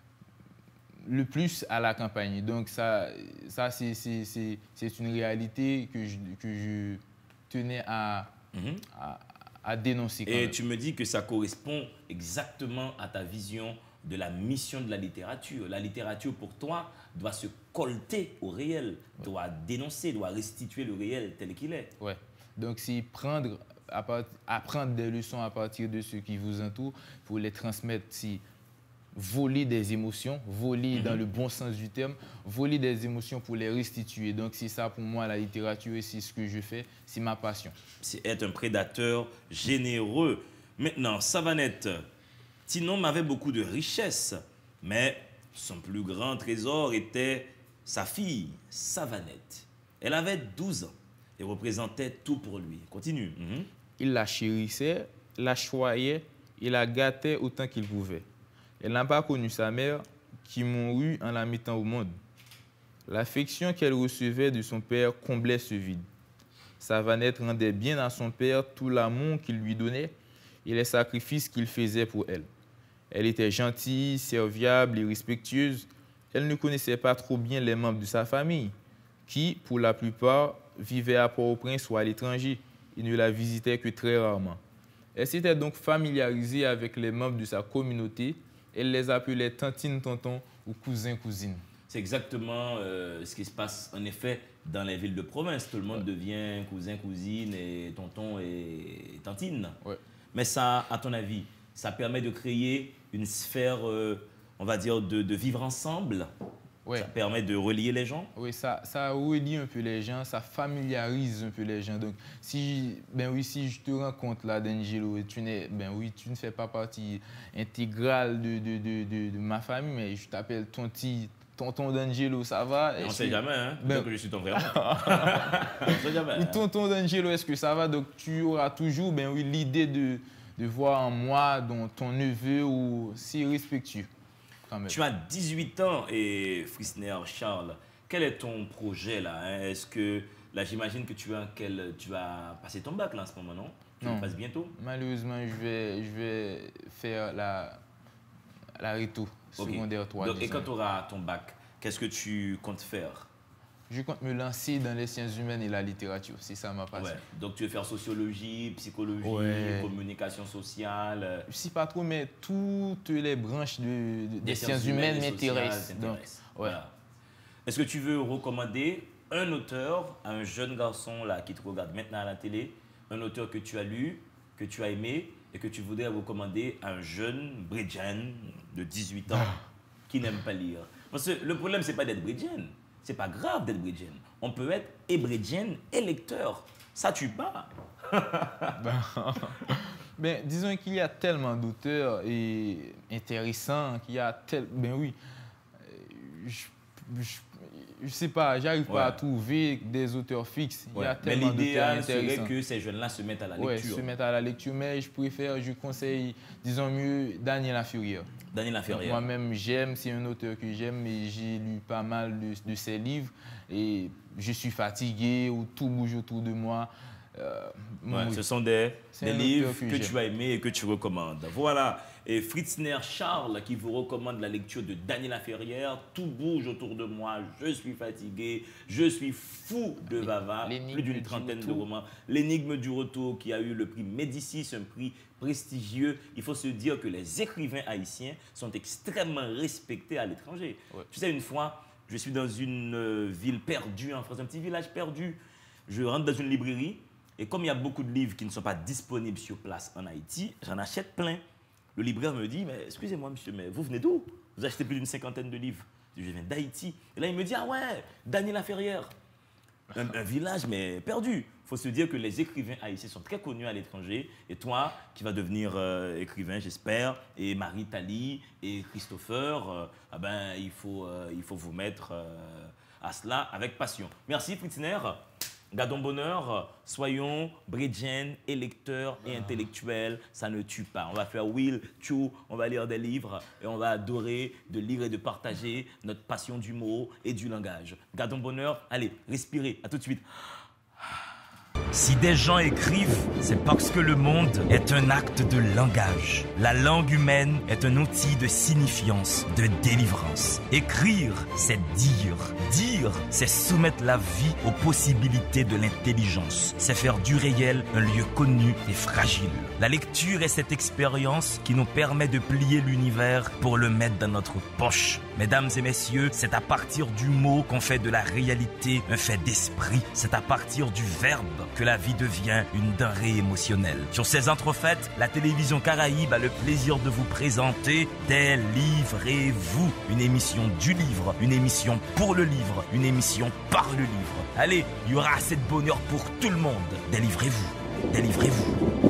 le plus à la campagne. Donc ça, ça c'est une réalité que je, que je tenais à, mmh. à, à dénoncer. Quand et même. Tu me dis que ça correspond exactement à ta vision de la mission de la littérature. La littérature, pour toi, doit se colter au réel, ouais. doit dénoncer, doit restituer le réel tel qu'il est. Ouais. Donc, c'est prendre, apprendre des leçons à partir de ce qui vous entoure pour les transmettre, c'est voler des émotions, voler mm-hmm. dans le bon sens du terme, voler des émotions pour les restituer. Donc, c'est ça pour moi la littérature et c'est ce que je fais, c'est ma passion. C'est être un prédateur généreux. Maintenant, Savanette, Tinom avait beaucoup de richesses, mais son plus grand trésor était sa fille, Savanette. Elle avait douze ans et représentait tout pour lui. Continue. Mm-hmm. Il la chérissait, la choyait et la gâtait autant qu'il pouvait. Elle n'a pas connu sa mère, qui mourut en la mettant au monde. L'affection qu'elle recevait de son père comblait ce vide. Savanette rendait bien à son père tout l'amour qu'il lui donnait et les sacrifices qu'il faisait pour elle. Elle était gentille, serviable et respectueuse. Elle ne connaissait pas trop bien les membres de sa famille, qui, pour la plupart, vivaient à Port-au-Prince ou à l'étranger et ne la visitaient que très rarement. Elle s'était donc familiarisée avec les membres de sa communauté. Elle les appelait tantine, tonton ou cousin, cousine. C'est exactement euh, ce qui se passe, en effet, dans les villes de province. Tout le monde ouais. devient cousin, cousine, et tonton et tantine. Ouais. Mais ça, à ton avis, ça permet de créer une sphère, euh, on va dire, de, de vivre ensemble. Ouais. Ça permet de relier les gens. Oui, ça, ça relie un peu les gens, ça familiarise un peu les gens. Donc, si, ben oui, si je te rencontre là, D'Angelo, tu, ben oui, tu ne fais pas partie intégrale de, de, de, de, de ma famille, mais je t'appelle tonti, tonton D'Angelo, ça va? On ne sait jamais, hein? Ben... que je suis ton frère. On ne sait jamais. Ou tonton D'Angelo, est-ce que ça va? Donc, tu auras toujours, ben oui, l'idée de... de voir en moi dont ton neveu ou si respectueux. Tu as dix-huit ans et Frissner Charles, quel est ton projet là hein? Est-ce que, là j'imagine que tu, as quel, tu vas passer ton bac là en ce moment, non? Tu non. le passes bientôt? Malheureusement, je vais, je vais faire la, la réto okay. secondaire trois. Donc, et quand tu auras ton bac, qu'est-ce que tu comptes faire? Je compte me lancer dans les sciences humaines et la littérature, c'est ça ma passion. Ouais. Donc tu veux faire sociologie, psychologie, ouais. communication sociale. Je ne sais pas trop, mais toutes les branches de, de, des, des sciences, sciences humaines m'intéressent. Ouais. Voilà. Est-ce que tu veux recommander un auteur à un jeune garçon là, qui te regarde maintenant à la télé, un auteur que tu as lu, que tu as aimé et que tu voudrais recommander à un jeune Bridgen de dix-huit ans qui n'aime pas lire? Parce que le problème, ce n'est pas d'être Bridgen. C'est pas grave d'être bridgien. On peut être hébridien et lecteur. Ça tue pas. ben, ben, disons qu'il y a tellement d'auteurs et intéressants qu'il y a tel... Ben oui, je, je, je ne sais pas, j'arrive Ouais. pas à trouver des auteurs fixes. Il y Ouais. a Mais tellement d'auteurs l'idéal serait intéressants. que ces jeunes-là se mettent à la Ouais, lecture. se mettre à la lecture, mais je préfère, je conseille, disons mieux, Daniel Laferrière. Daniel Laferrière. Moi-même, j'aime, c'est un auteur que j'aime et j'ai lu pas mal de, de ses livres et je suis fatigué ou tout bouge autour de moi. Euh, Ouais, oui. ce sont des, C'est des un livres auteur que, que tu j'aime. vas aimer et que tu recommandes. Voilà. Et Fritzner Charles qui vous recommande la lecture de Daniel Laferrière. Tout bouge autour de moi. Je suis fatigué. Je suis fou de Vava. L'énigme Plus d'une du trentaine de retour. romans. L'énigme du retour qui a eu le prix Médicis, un prix prestigieux. Il faut se dire que les écrivains haïtiens sont extrêmement respectés à l'étranger. Ouais. Tu sais, une fois, je suis dans une euh, ville perdue en France, un petit village perdu. Je rentre dans une librairie. Et comme il y a beaucoup de livres qui ne sont pas disponibles sur place en Haïti, j'en achète plein. Le libraire me dit, mais excusez-moi monsieur, mais vous venez d'où? Vous achetez plus d'une cinquantaine de livres. Je dis, je viens d'Haïti. Et là, il me dit, ah ouais, Daniel Laferrière. Un, un village, mais perdu. Il faut se dire que les écrivains haïtiens sont très connus à l'étranger. Et toi, qui vas devenir euh, écrivain, j'espère, et Marie Tali et Christopher, euh, ah ben, il, faut, euh, il faut vous mettre euh, à cela avec passion. Merci Fritzner. Gardons bonheur, soyons brédiennes, électeurs et intellectuels, ça ne tue pas. On va faire Will, Chou, on va lire des livres et on va adorer de lire et de partager notre passion du mot et du langage. Gardons bonheur, allez, respirez, à tout de suite. Si des gens écrivent, c'est parce que le monde est un acte de langage. La langue humaine est un outil de signifiance, de délivrance. Écrire, c'est dire. Dire, c'est soumettre la vie aux possibilités de l'intelligence. C'est faire du réel un lieu connu et fragile. La lecture est cette expérience qui nous permet de plier l'univers pour le mettre dans notre poche. Mesdames et messieurs, c'est à partir du mot qu'on fait de la réalité un fait d'esprit. C'est à partir du verbe que la vie devient une denrée émotionnelle. Sur ces entrefaites, la télévision Caraïbe a le plaisir de vous présenter Délivrez-vous, une émission du livre, une émission pour le livre, une émission par le livre. Allez, il y aura assez de bonheur pour tout le monde. Délivrez-vous, délivrez-vous.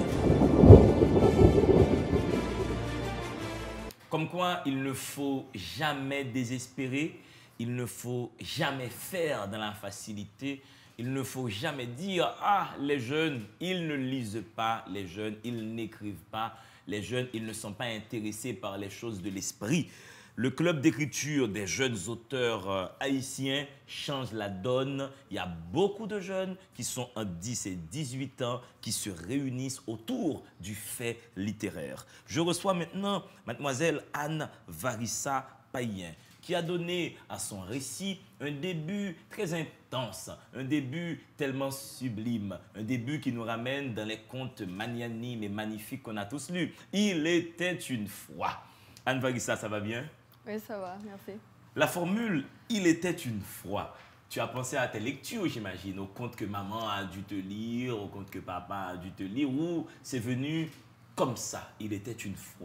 Comme quoi, il ne faut jamais désespérer, il ne faut jamais faire dans la facilité, il ne faut jamais dire « Ah, les jeunes, ils ne lisent pas, les jeunes, ils n'écrivent pas, les jeunes, ils ne sont pas intéressés par les choses de l'esprit ». Le club d'écriture des jeunes auteurs euh, haïtiens change la donne. Il y a beaucoup de jeunes qui sont en dix et dix-huit ans qui se réunissent autour du fait littéraire. Je reçois maintenant mademoiselle Anne Varissa Payen, qui a donné à son récit un début très intense, un début tellement sublime, un début qui nous ramène dans les contes magnanimes et magnifiques qu'on a tous lus. Il était une fois. Anne Varissa, ça va bien? Oui, ça va, merci. La formule « il était une fois », tu as pensé à tes lectures, j'imagine, aux contes que maman a dû te lire, aux contes que papa a dû te lire, ou c'est venu comme ça, « il était une fois ».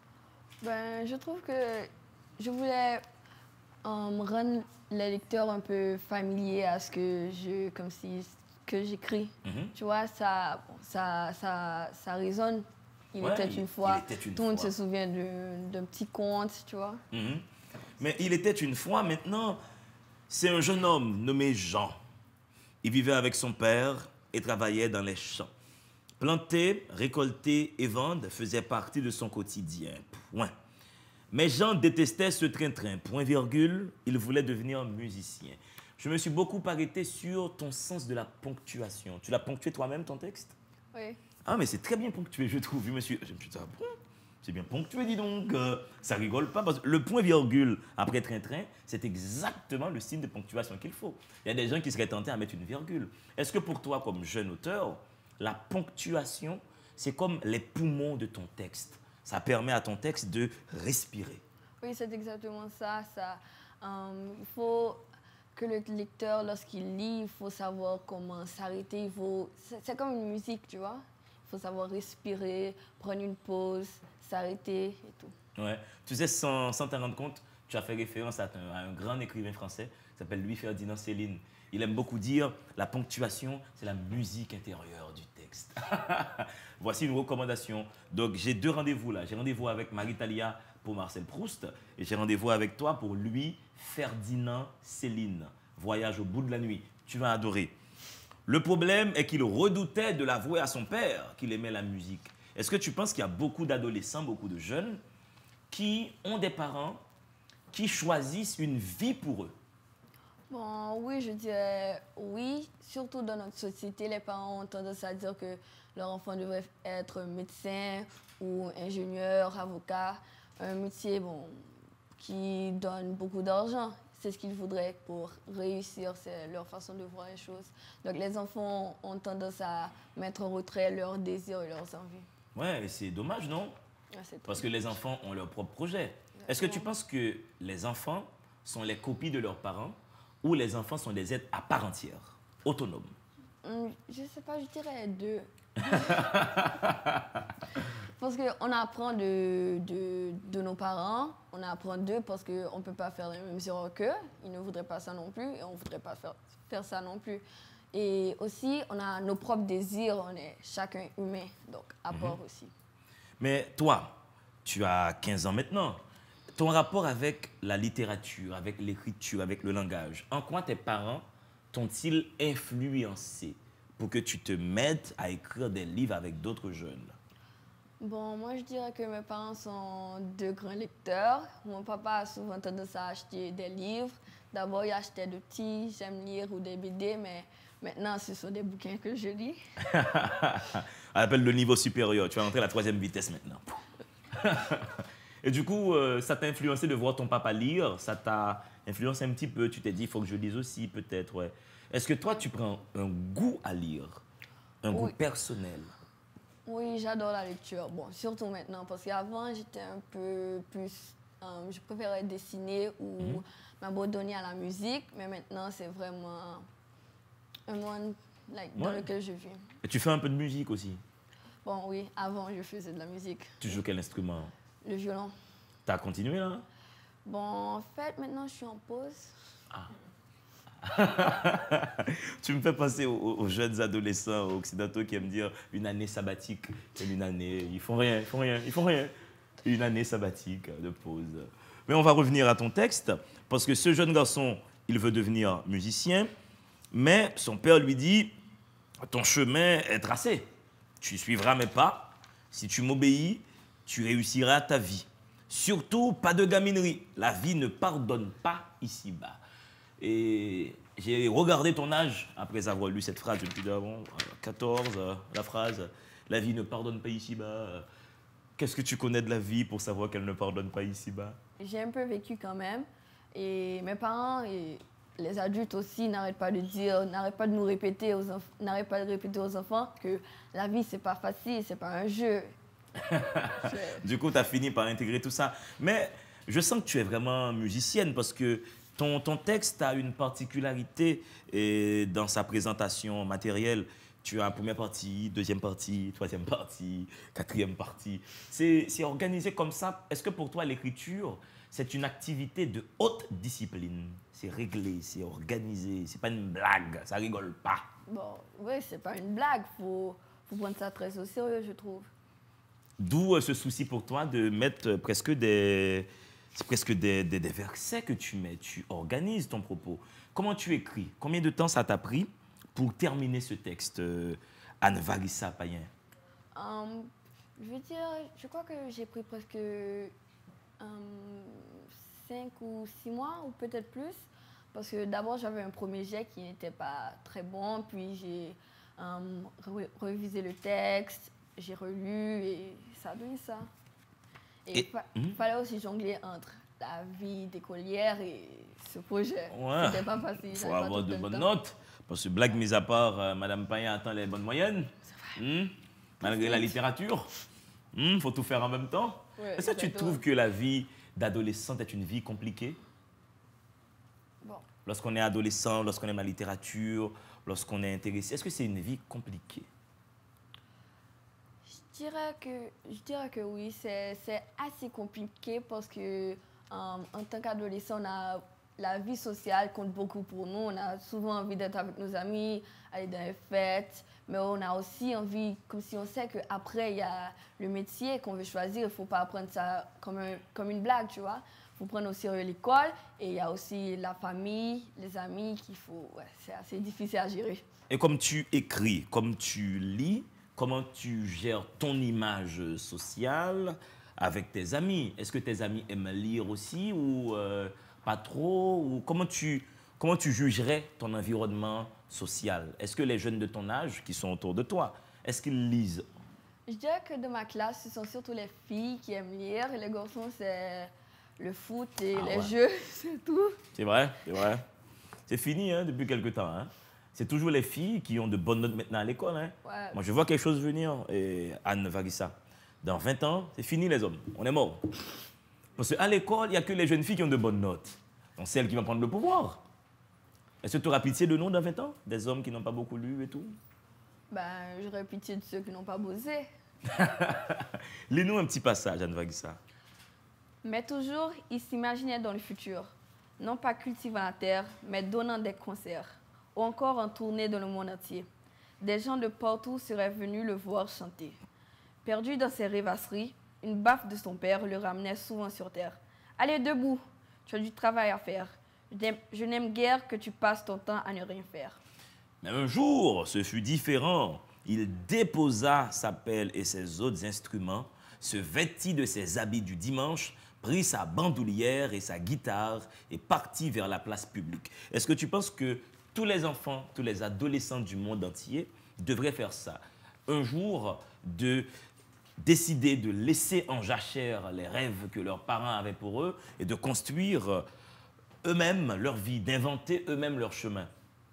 Ben, je trouve que je voulais euh, rendre les lecteurs un peu familiers à ce que je, comme si, que j'écris. Mhm. Tu vois, ça, ça, ça, ça résonne. Il Ouais, était il- une fois. il était une Tout le monde fois. se souvient de- d'un petit conte, tu vois. Mhm. Mais il était une fois, maintenant, c'est un jeune homme nommé Jean. Il vivait avec son père et travaillait dans les champs. Planter, récolter et vendre faisait partie de son quotidien. Point. Mais Jean détestait ce train-train. Point virgule, il voulait devenir musicien. Je me suis beaucoup arrêté sur ton sens de la ponctuation. Tu l'as ponctué toi-même, ton texte? Oui. Ah, mais c'est très bien ponctué, je trouve. Je me suis, je me suis dit, ah bon, c'est bien ponctué, dis donc. Euh, ça rigole pas. Parce que le point-virgule après train-train, c'est exactement le signe de ponctuation qu'il faut. Il y a des gens qui seraient tentés à mettre une virgule. Est-ce que pour toi, comme jeune auteur, la ponctuation, c'est comme les poumons de ton texte? Ça permet à ton texte de respirer. Oui, c'est exactement ça. ça euh, il faut que le lecteur, lorsqu'il lit, il faut savoir comment s'arrêter. Il faut... C'est c'est comme une musique, tu vois. Il faut savoir respirer, prendre une pause, s'arrêter et tout. Ouais. Tu sais, sans, sans t'en rendre compte, tu as fait référence à un, à un grand écrivain français qui s'appelle Louis-Ferdinand Céline. Il aime beaucoup dire la ponctuation, c'est la musique intérieure du texte. texte. Voici une recommandation. Donc, j'ai deux rendez-vous là. J'ai rendez-vous avec Marie-Thalia pour Marcel Proust et j'ai rendez-vous avec toi pour Louis Ferdinand Céline. Voyage au bout de la nuit. Tu vas adorer. Le problème est qu'il redoutait de l'avouer à son père qu'il aimait la musique. Est-ce que tu penses qu'il y a beaucoup d'adolescents, beaucoup de jeunes qui ont des parents qui choisissent une vie pour eux? Bon, oui, je dirais oui. Surtout dans notre société, les parents ont tendance à dire que leur enfant devrait être médecin ou ingénieur, avocat. Un métier, bon, qui donne beaucoup d'argent. C'est ce qu'ils voudraient pour réussir, c'est leur façon de voir les choses. Donc les enfants ont tendance à mettre en retrait leurs désirs et leurs envies. Ouais, et c'est dommage, non? Ah, c'est Parce que les enfants ont leur propre projet. Est-ce que tu penses que les enfants sont les copies de leurs parents ou les enfants sont des êtres à part entière, autonomes? Hum, je ne sais pas, je dirais deux. Parce qu'on apprend de, de, de nos parents, on apprend d'eux parce qu'on ne peut pas faire les mêmes erreurs qu'eux. Ils ne voudraient pas ça non plus et on ne voudrait pas faire, faire ça non plus. Et aussi, on a nos propres désirs, on est chacun humain, donc à part mm-hmm. aussi. Mais toi, tu as quinze ans maintenant. Ton rapport avec la littérature, avec l'écriture, avec le langage, en quoi tes parents t'ont-ils influencé pour que tu te mettes à écrire des livres avec d'autres jeunes? Bon, moi, je dirais que mes parents sont deux grands lecteurs. Mon papa a souvent tendance à acheter des livres. D'abord, il achetait de petits, j'aime lire, ou des B D, mais maintenant, ce sont des bouquins que je lis. On appelle le niveau supérieur. Tu vas entrer à la troisième vitesse maintenant. Et du coup, euh, ça t'a influencé de voir ton papa lire? Ça t'a influencé un petit peu? Tu t'es dit, il faut que je lise aussi, peut-être, ouais. Est-ce que toi, tu prends un goût à lire? Un oui. goût personnel? Oui, j'adore la lecture. Bon, surtout maintenant, parce qu'avant, j'étais un peu plus... Euh, je préférais dessiner ou mm-hmm. m'abandonner à la musique, mais maintenant, c'est vraiment un monde like, ouais. dans lequel je vis. Et tu fais un peu de musique aussi? Bon, oui, avant, je faisais de la musique. Tu joues quel instrument? Le violon. T'as continué, là? Bon, en fait, maintenant, je suis en pause. Ah. Tu me fais penser aux, aux jeunes adolescents occidentaux qui aiment dire une année sabbatique. Une année, ils font rien, ils font rien, ils font rien. Une année sabbatique de pause. Mais on va revenir à ton texte, parce que ce jeune garçon, il veut devenir musicien, mais son père lui dit, ton chemin est tracé. Tu suivras mes pas. Si tu m'obéis, tu réussiras ta vie. Surtout, pas de gaminerie. La vie ne pardonne pas ici-bas. Et j'ai regardé ton âge après avoir lu cette phrase. Je me suis dit, ah bon, quatorze, la phrase, la vie ne pardonne pas ici-bas. Qu'est-ce que tu connais de la vie pour savoir qu'elle ne pardonne pas ici-bas? J'ai un peu vécu quand même. Et mes parents et les adultes aussi n'arrêtent pas de dire, n'arrêtent pas de nous répéter aux enfants, n'arrêtent pas de répéter aux enfants que la vie, c'est pas facile, c'est pas un jeu. Du coup, tu as fini par intégrer tout ça. Mais je sens que tu es vraiment musicienne parce que Ton, ton texte a une particularité et dans sa présentation matérielle. Tu as une première partie, deuxième partie, troisième partie, quatrième partie. C'est organisé comme ça. Est-ce que pour toi, l'écriture, c'est une activité de haute discipline? C'est réglé, c'est organisé, c'est pas une blague, ça rigole pas. Bon, oui, c'est pas une blague. Faut, faut prendre ça très au sérieux, je trouve. D'où ce souci pour toi de mettre presque des... C'est presque des, des, des versets que tu mets, tu organises ton propos. Comment tu écris? Combien de temps ça t'a pris pour terminer ce texte, euh, Anne Varissa Payen? um, Je veux dire, je crois que j'ai pris presque um, cinq ou six mois, ou peut-être plus. Parce que d'abord, j'avais un premier jet qui n'était pas très bon, puis j'ai um, re révisé le texte, j'ai relu et ça a donné ça. Et il fa mmh. fallait aussi jongler entre la vie d'écolière et ce projet. Ouais. C'était pas facile. Il faut avoir de bonnes notes. Parce que, blague mise à part, euh, Madame Payen attend les bonnes moyennes. Mmh. Malgré la littérature. Il mmh. faut tout faire en même temps. Ouais, est-ce que tu trouves que la vie d'adolescente est une vie compliquée? Bon. Lorsqu'on est adolescent, lorsqu'on aime la littérature, lorsqu'on est intéressé, est-ce que c'est une vie compliquée? Je dirais que, je dirais que oui, c'est assez compliqué parce que euh, en tant qu'adolescent, on a la vie sociale compte beaucoup pour nous. On a souvent envie d'être avec nos amis, aller dans les fêtes, mais on a aussi envie, comme si on sait qu'après, il y a le métier qu'on veut choisir. Il ne faut pas prendre ça comme, un, comme une blague, tu vois. Il faut prendre au sérieux l'école et il y a aussi la famille, les amis qu'il faut... Ouais, c'est assez difficile à gérer. Et comme tu écris, comme tu lis, comment tu gères ton image sociale avec tes amis? Est-ce que tes amis aiment lire aussi ou euh, pas trop? Ou comment tu, comment tu jugerais ton environnement social? Est-ce que les jeunes de ton âge qui sont autour de toi, est-ce qu'ils lisent? Je dirais que dans ma classe, ce sont surtout les filles qui aiment lire et les garçons, c'est le foot et Ah les ouais. jeux, c'est tout. C'est vrai, c'est vrai. C'est fini hein, depuis quelque temps. Hein. C'est toujours les filles qui ont de bonnes notes maintenant à l'école. Hein. Ouais. Moi, je vois quelque chose venir, et Anne Varissa. Dans vingt ans, c'est fini les hommes. On est mort. Parce qu'à l'école, il n'y a que les jeunes filles qui ont de bonnes notes. Donc, c'est elles qui vont prendre le pouvoir. Est-ce que tu auras pitié de nous dans vingt ans? Des hommes qui n'ont pas beaucoup lu et tout? Ben, j'aurais pitié de ceux qui n'ont pas bossé. Lis-nous un petit passage, Anne Varissa. Mais toujours, ils s'imaginaient dans le futur. Non pas cultivant la terre, mais donnant des concerts. Ou encore en tournée dans le monde entier. Des gens de partout seraient venus le voir chanter. Perdu dans ses rêvasseries, une baffe de son père le ramenait souvent sur terre. Allez, debout, tu as du travail à faire. Je n'aime- Je n'aime guère que tu passes ton temps à ne rien faire. Mais un jour, ce fut différent. Il déposa sa pelle et ses autres instruments, se vêtit de ses habits du dimanche, prit sa bandoulière et sa guitare et partit vers la place publique. Est-ce que tu penses que tous les enfants, tous les adolescents du monde entier devraient faire ça? Un jour, de décider de laisser en jachère les rêves que leurs parents avaient pour eux et de construire eux-mêmes leur vie, d'inventer eux-mêmes leur chemin.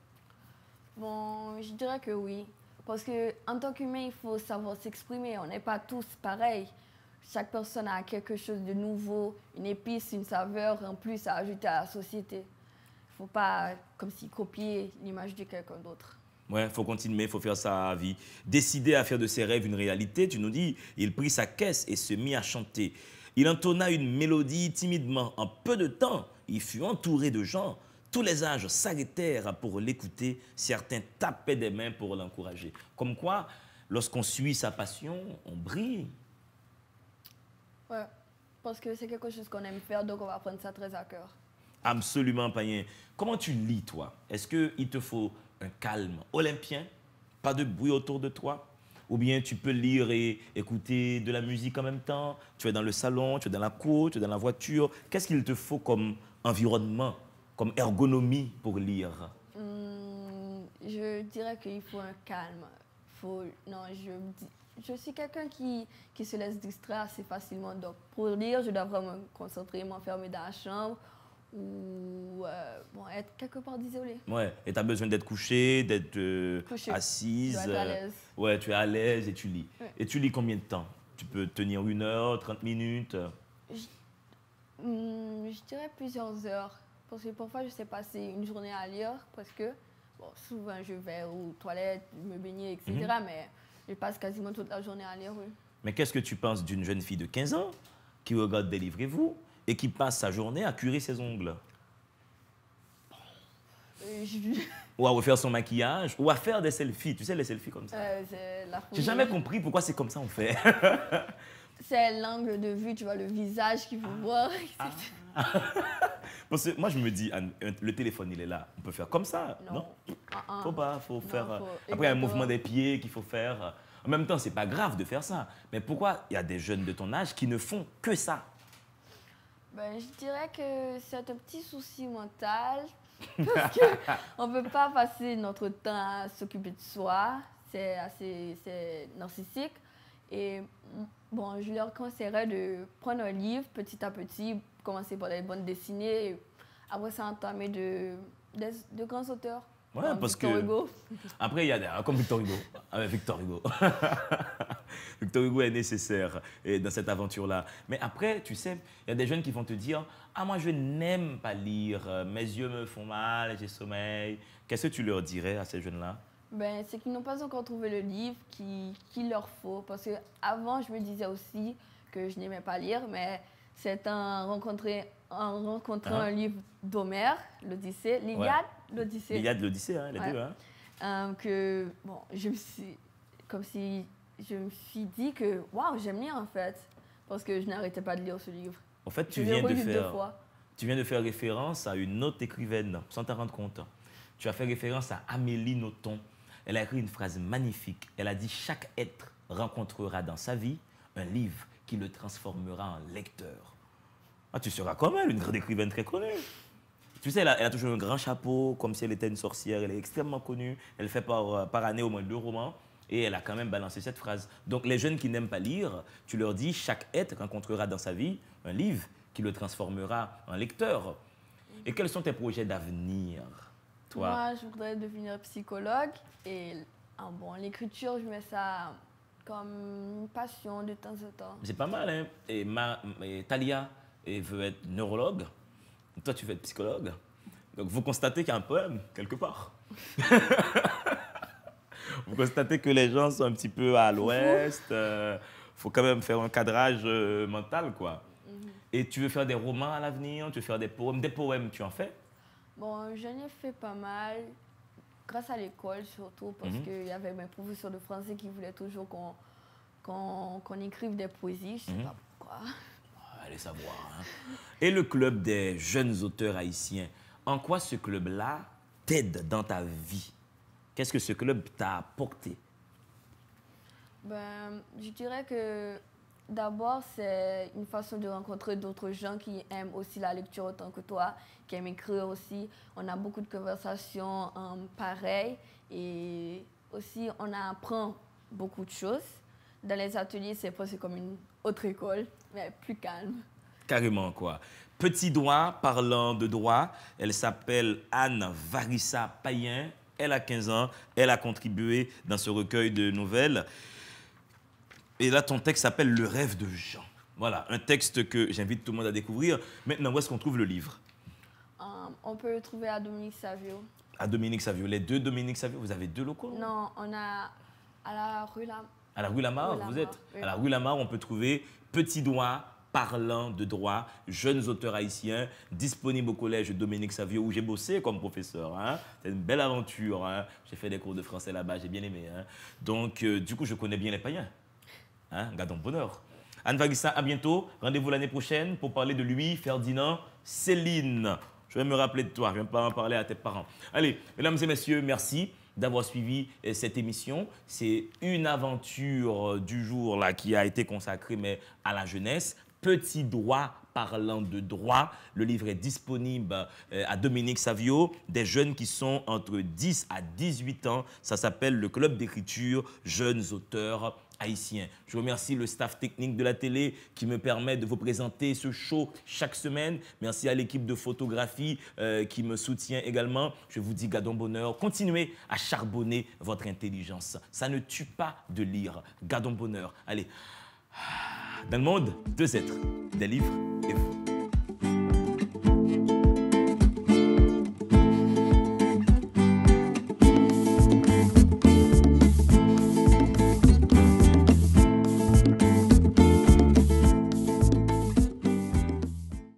Bon, je dirais que oui. Parce qu'en tant qu'humain, il faut savoir s'exprimer. On n'est pas tous pareils. Chaque personne a quelque chose de nouveau, une épice, une saveur en plus à ajouter à la société. Il ne faut pas, comme si, copier l'image de quelqu'un d'autre. Ouais, il faut continuer, il faut faire ça à vie. Décider à faire de ses rêves une réalité, tu nous dis, il prit sa caisse et se mit à chanter. Il entonna une mélodie timidement. En peu de temps, il fut entouré de gens. Tous les âges s'arrêtèrent pour l'écouter. Certains tapaient des mains pour l'encourager. Comme quoi, lorsqu'on suit sa passion, on brille. Ouais, parce que c'est quelque chose qu'on aime faire, donc on va prendre ça très à cœur. Absolument, Païen. Comment tu lis, toi? Est-ce qu'il te faut un calme olympien? Pas de bruit autour de toi? Ou bien tu peux lire et écouter de la musique en même temps? Tu es dans le salon, tu es dans la cour, tu es dans la voiture. Qu'est-ce qu'il te faut comme environnement, comme ergonomie pour lire? Hum, je dirais qu'il faut un calme. Faut, non, je, je suis quelqu'un qui, qui se laisse distraire assez facilement. Donc, pour lire, je dois vraiment me concentrer, m'enfermer dans la chambre ou euh, bon, être quelque part isolé. Ouais, et tu as besoin d'être couché, d'être euh, Couché. assise. Je dois être à l'aise. euh, Ouais, tu es à l'aise et tu lis. Ouais. Et tu lis combien de temps? Tu peux tenir une heure, trente minutes? Hum, je dirais plusieurs heures. Parce que parfois, je sais passer une journée à lire parce que bon, souvent, je vais aux toilettes, me baigner, et cetera. Mhm. Mais je passe quasiment toute la journée à lire, oui. Mais qu'est-ce que tu penses d'une jeune fille de quinze ans qui regarde Délivrez-vous et qui passe sa journée à curer ses ongles? Euh, je- Ou à refaire son maquillage? Ou à faire des selfies? Tu sais, les selfies comme ça. euh, c'est la J'ai folie. jamais compris pourquoi c'est comme ça on fait. C'est l'angle de vue, tu vois, le visage qu'il faut voir. Parce que moi, je me dis, Anne, un- le téléphone, il est là. On peut faire comme ça, non? Non. Ah, ah. Faut pas, faut faire... faut- euh, Après, il y a un exactement. mouvement des pieds qu'il faut faire. En même temps, c'est pas grave de faire ça. Mais pourquoi il y a des jeunes de ton âge qui ne font que ça? Ben, je dirais que c'est un petit souci mental. Parce qu'on ne peut pas passer notre temps à s'occuper de soi. C'est assez c'est narcissique. Et bon, je leur conseillerais de prendre un livre petit à petit, commencer par des bandes dessinées, et après ça entamer de, des- de grands auteurs. Ouais, comme parce Victor que- Hugo. Après, il y a des, comme Victor Hugo. Avec Victor Hugo. Victor Hugo est nécessaire et dans cette aventure-là. Mais après, tu sais, il y a des jeunes qui vont te dire « Ah, moi, je n'aime pas lire. Mes yeux me font mal, j'ai sommeil. » Qu'est-ce que tu leur dirais à ces jeunes-là? Ben, c'est qu'ils n'ont pas encore trouvé le livre qui- qu'il leur faut. Parce que avant, je me disais aussi que je n'aimais pas lire, mais c'est en rencontrant en rencontrant Ah. un livre d'Homère, l'Odyssée, l'Iliade, Ouais. l'Odyssée. L'Iliade, l'Odyssée, hein, les Ouais. deux. Hein. Euh, que, bon, je me suis, comme si, je me suis dit que, waouh, j'aime lire en fait, parce que je n'arrêtais pas de lire ce livre. En fait, tu Je l'ai viens, de relu deux faire, fois. tu viens de faire référence à une autre écrivaine, sans t'en rendre compte. Tu as fait référence à Amélie Nothomb. Elle a écrit une phrase magnifique. Elle a dit « Chaque être rencontrera dans sa vie un livre qui le transformera en lecteur. » Ah, tu seras comme elle, une grande écrivaine très connue. Tu sais, elle a, elle a toujours un grand chapeau, comme si elle était une sorcière. Elle est extrêmement connue. Elle fait par, par année au moins deux romans. Et elle a quand même balancé cette phrase. Donc, les jeunes qui n'aiment pas lire, tu leur dis « Chaque être rencontrera dans sa vie un livre qui le transformera en lecteur. » Et quels sont tes projets d'avenir, toi? Moi, je voudrais devenir psychologue et ah, bon, l'écriture, je mets ça comme une passion de temps en temps. C'est pas mal, hein? Et, ma, et Talia elle veut être neurologue. Toi, tu veux être psychologue. Donc, vous constatez qu'il y a un problème, quelque part. Vous constatez que les gens sont un petit peu à l'ouest. Il euh, faut quand même faire un cadrage euh, mental, quoi. Mm-hmm. Et tu veux faire des romans à l'avenir? Tu veux faire des poèmes? Des poèmes, tu en fais? Bon, j'en ai fait pas mal, grâce à l'école surtout, parce mm-hmm. qu'il y avait mes professeurs de français qui voulaient toujours qu'on qu'on qu'on écrive des poésies. Je ne sais mm-hmm. pas pourquoi. Allez savoir. Hein. Et le club des jeunes auteurs haïtiens, en quoi ce club-là t'aide dans ta vie? Qu'est-ce que ce club t'a apporté? Ben, je dirais que d'abord, c'est une façon de rencontrer d'autres gens qui aiment aussi la lecture autant que toi, qui aiment écrire aussi. On a beaucoup de conversations um, pareilles et aussi on apprend beaucoup de choses. Dans les ateliers, c'est presque comme une autre école, mais plus calme. Carrément, quoi. Petit doigt, parlant de droit, elle s'appelle Anne Varissa Payen. Elle a quinze ans, elle a contribué dans ce recueil de nouvelles. Et là, ton texte s'appelle « Le rêve de Jean ». Voilà, un texte que j'invite tout le monde à découvrir. Maintenant, où est-ce qu'on trouve le livre? um, On peut le trouver à Dominique Savio. À Dominique Savio. Les deux Dominique Savio, vous avez deux locaux? Non, on a à la rue Lamar. À la rue Lamar, vous êtes? Oui. À la rue Lamar, on peut trouver Petit doigt, parlant de droit, jeunes auteurs haïtiens, disponibles au collège Dominique Savio, où j'ai bossé comme professeur. Hein. C'est une belle aventure. Hein. J'ai fait des cours de français là-bas, j'ai bien aimé. Hein. Donc, euh, du coup, je connais bien les païens. Hein, gardons le bonheur. Anne Varissa, à bientôt. Rendez-vous l'année prochaine pour parler de Louis Ferdinand Céline. Je vais me rappeler de toi, je ne vais pas en parler à tes parents. Allez, mesdames et messieurs, merci d'avoir suivi cette émission. C'est une aventure du jour là, qui a été consacrée mais à la jeunesse. Petit doigt, parlant de droit. Le livre est disponible à Dominique Savio. Des jeunes qui sont entre dix à dix-huit ans. Ça s'appelle le Club d'écriture Jeunes auteurs haïtiens. Je remercie le staff technique de la télé qui me permet de vous présenter ce show chaque semaine. Merci à l'équipe de photographie euh, qui me soutient également. Je vous dis gardons bonheur. Continuez à charbonner votre intelligence. Ça ne tue pas de lire. Gardons bonheur. Allez. Dans le monde, deux êtres, des livres et vous.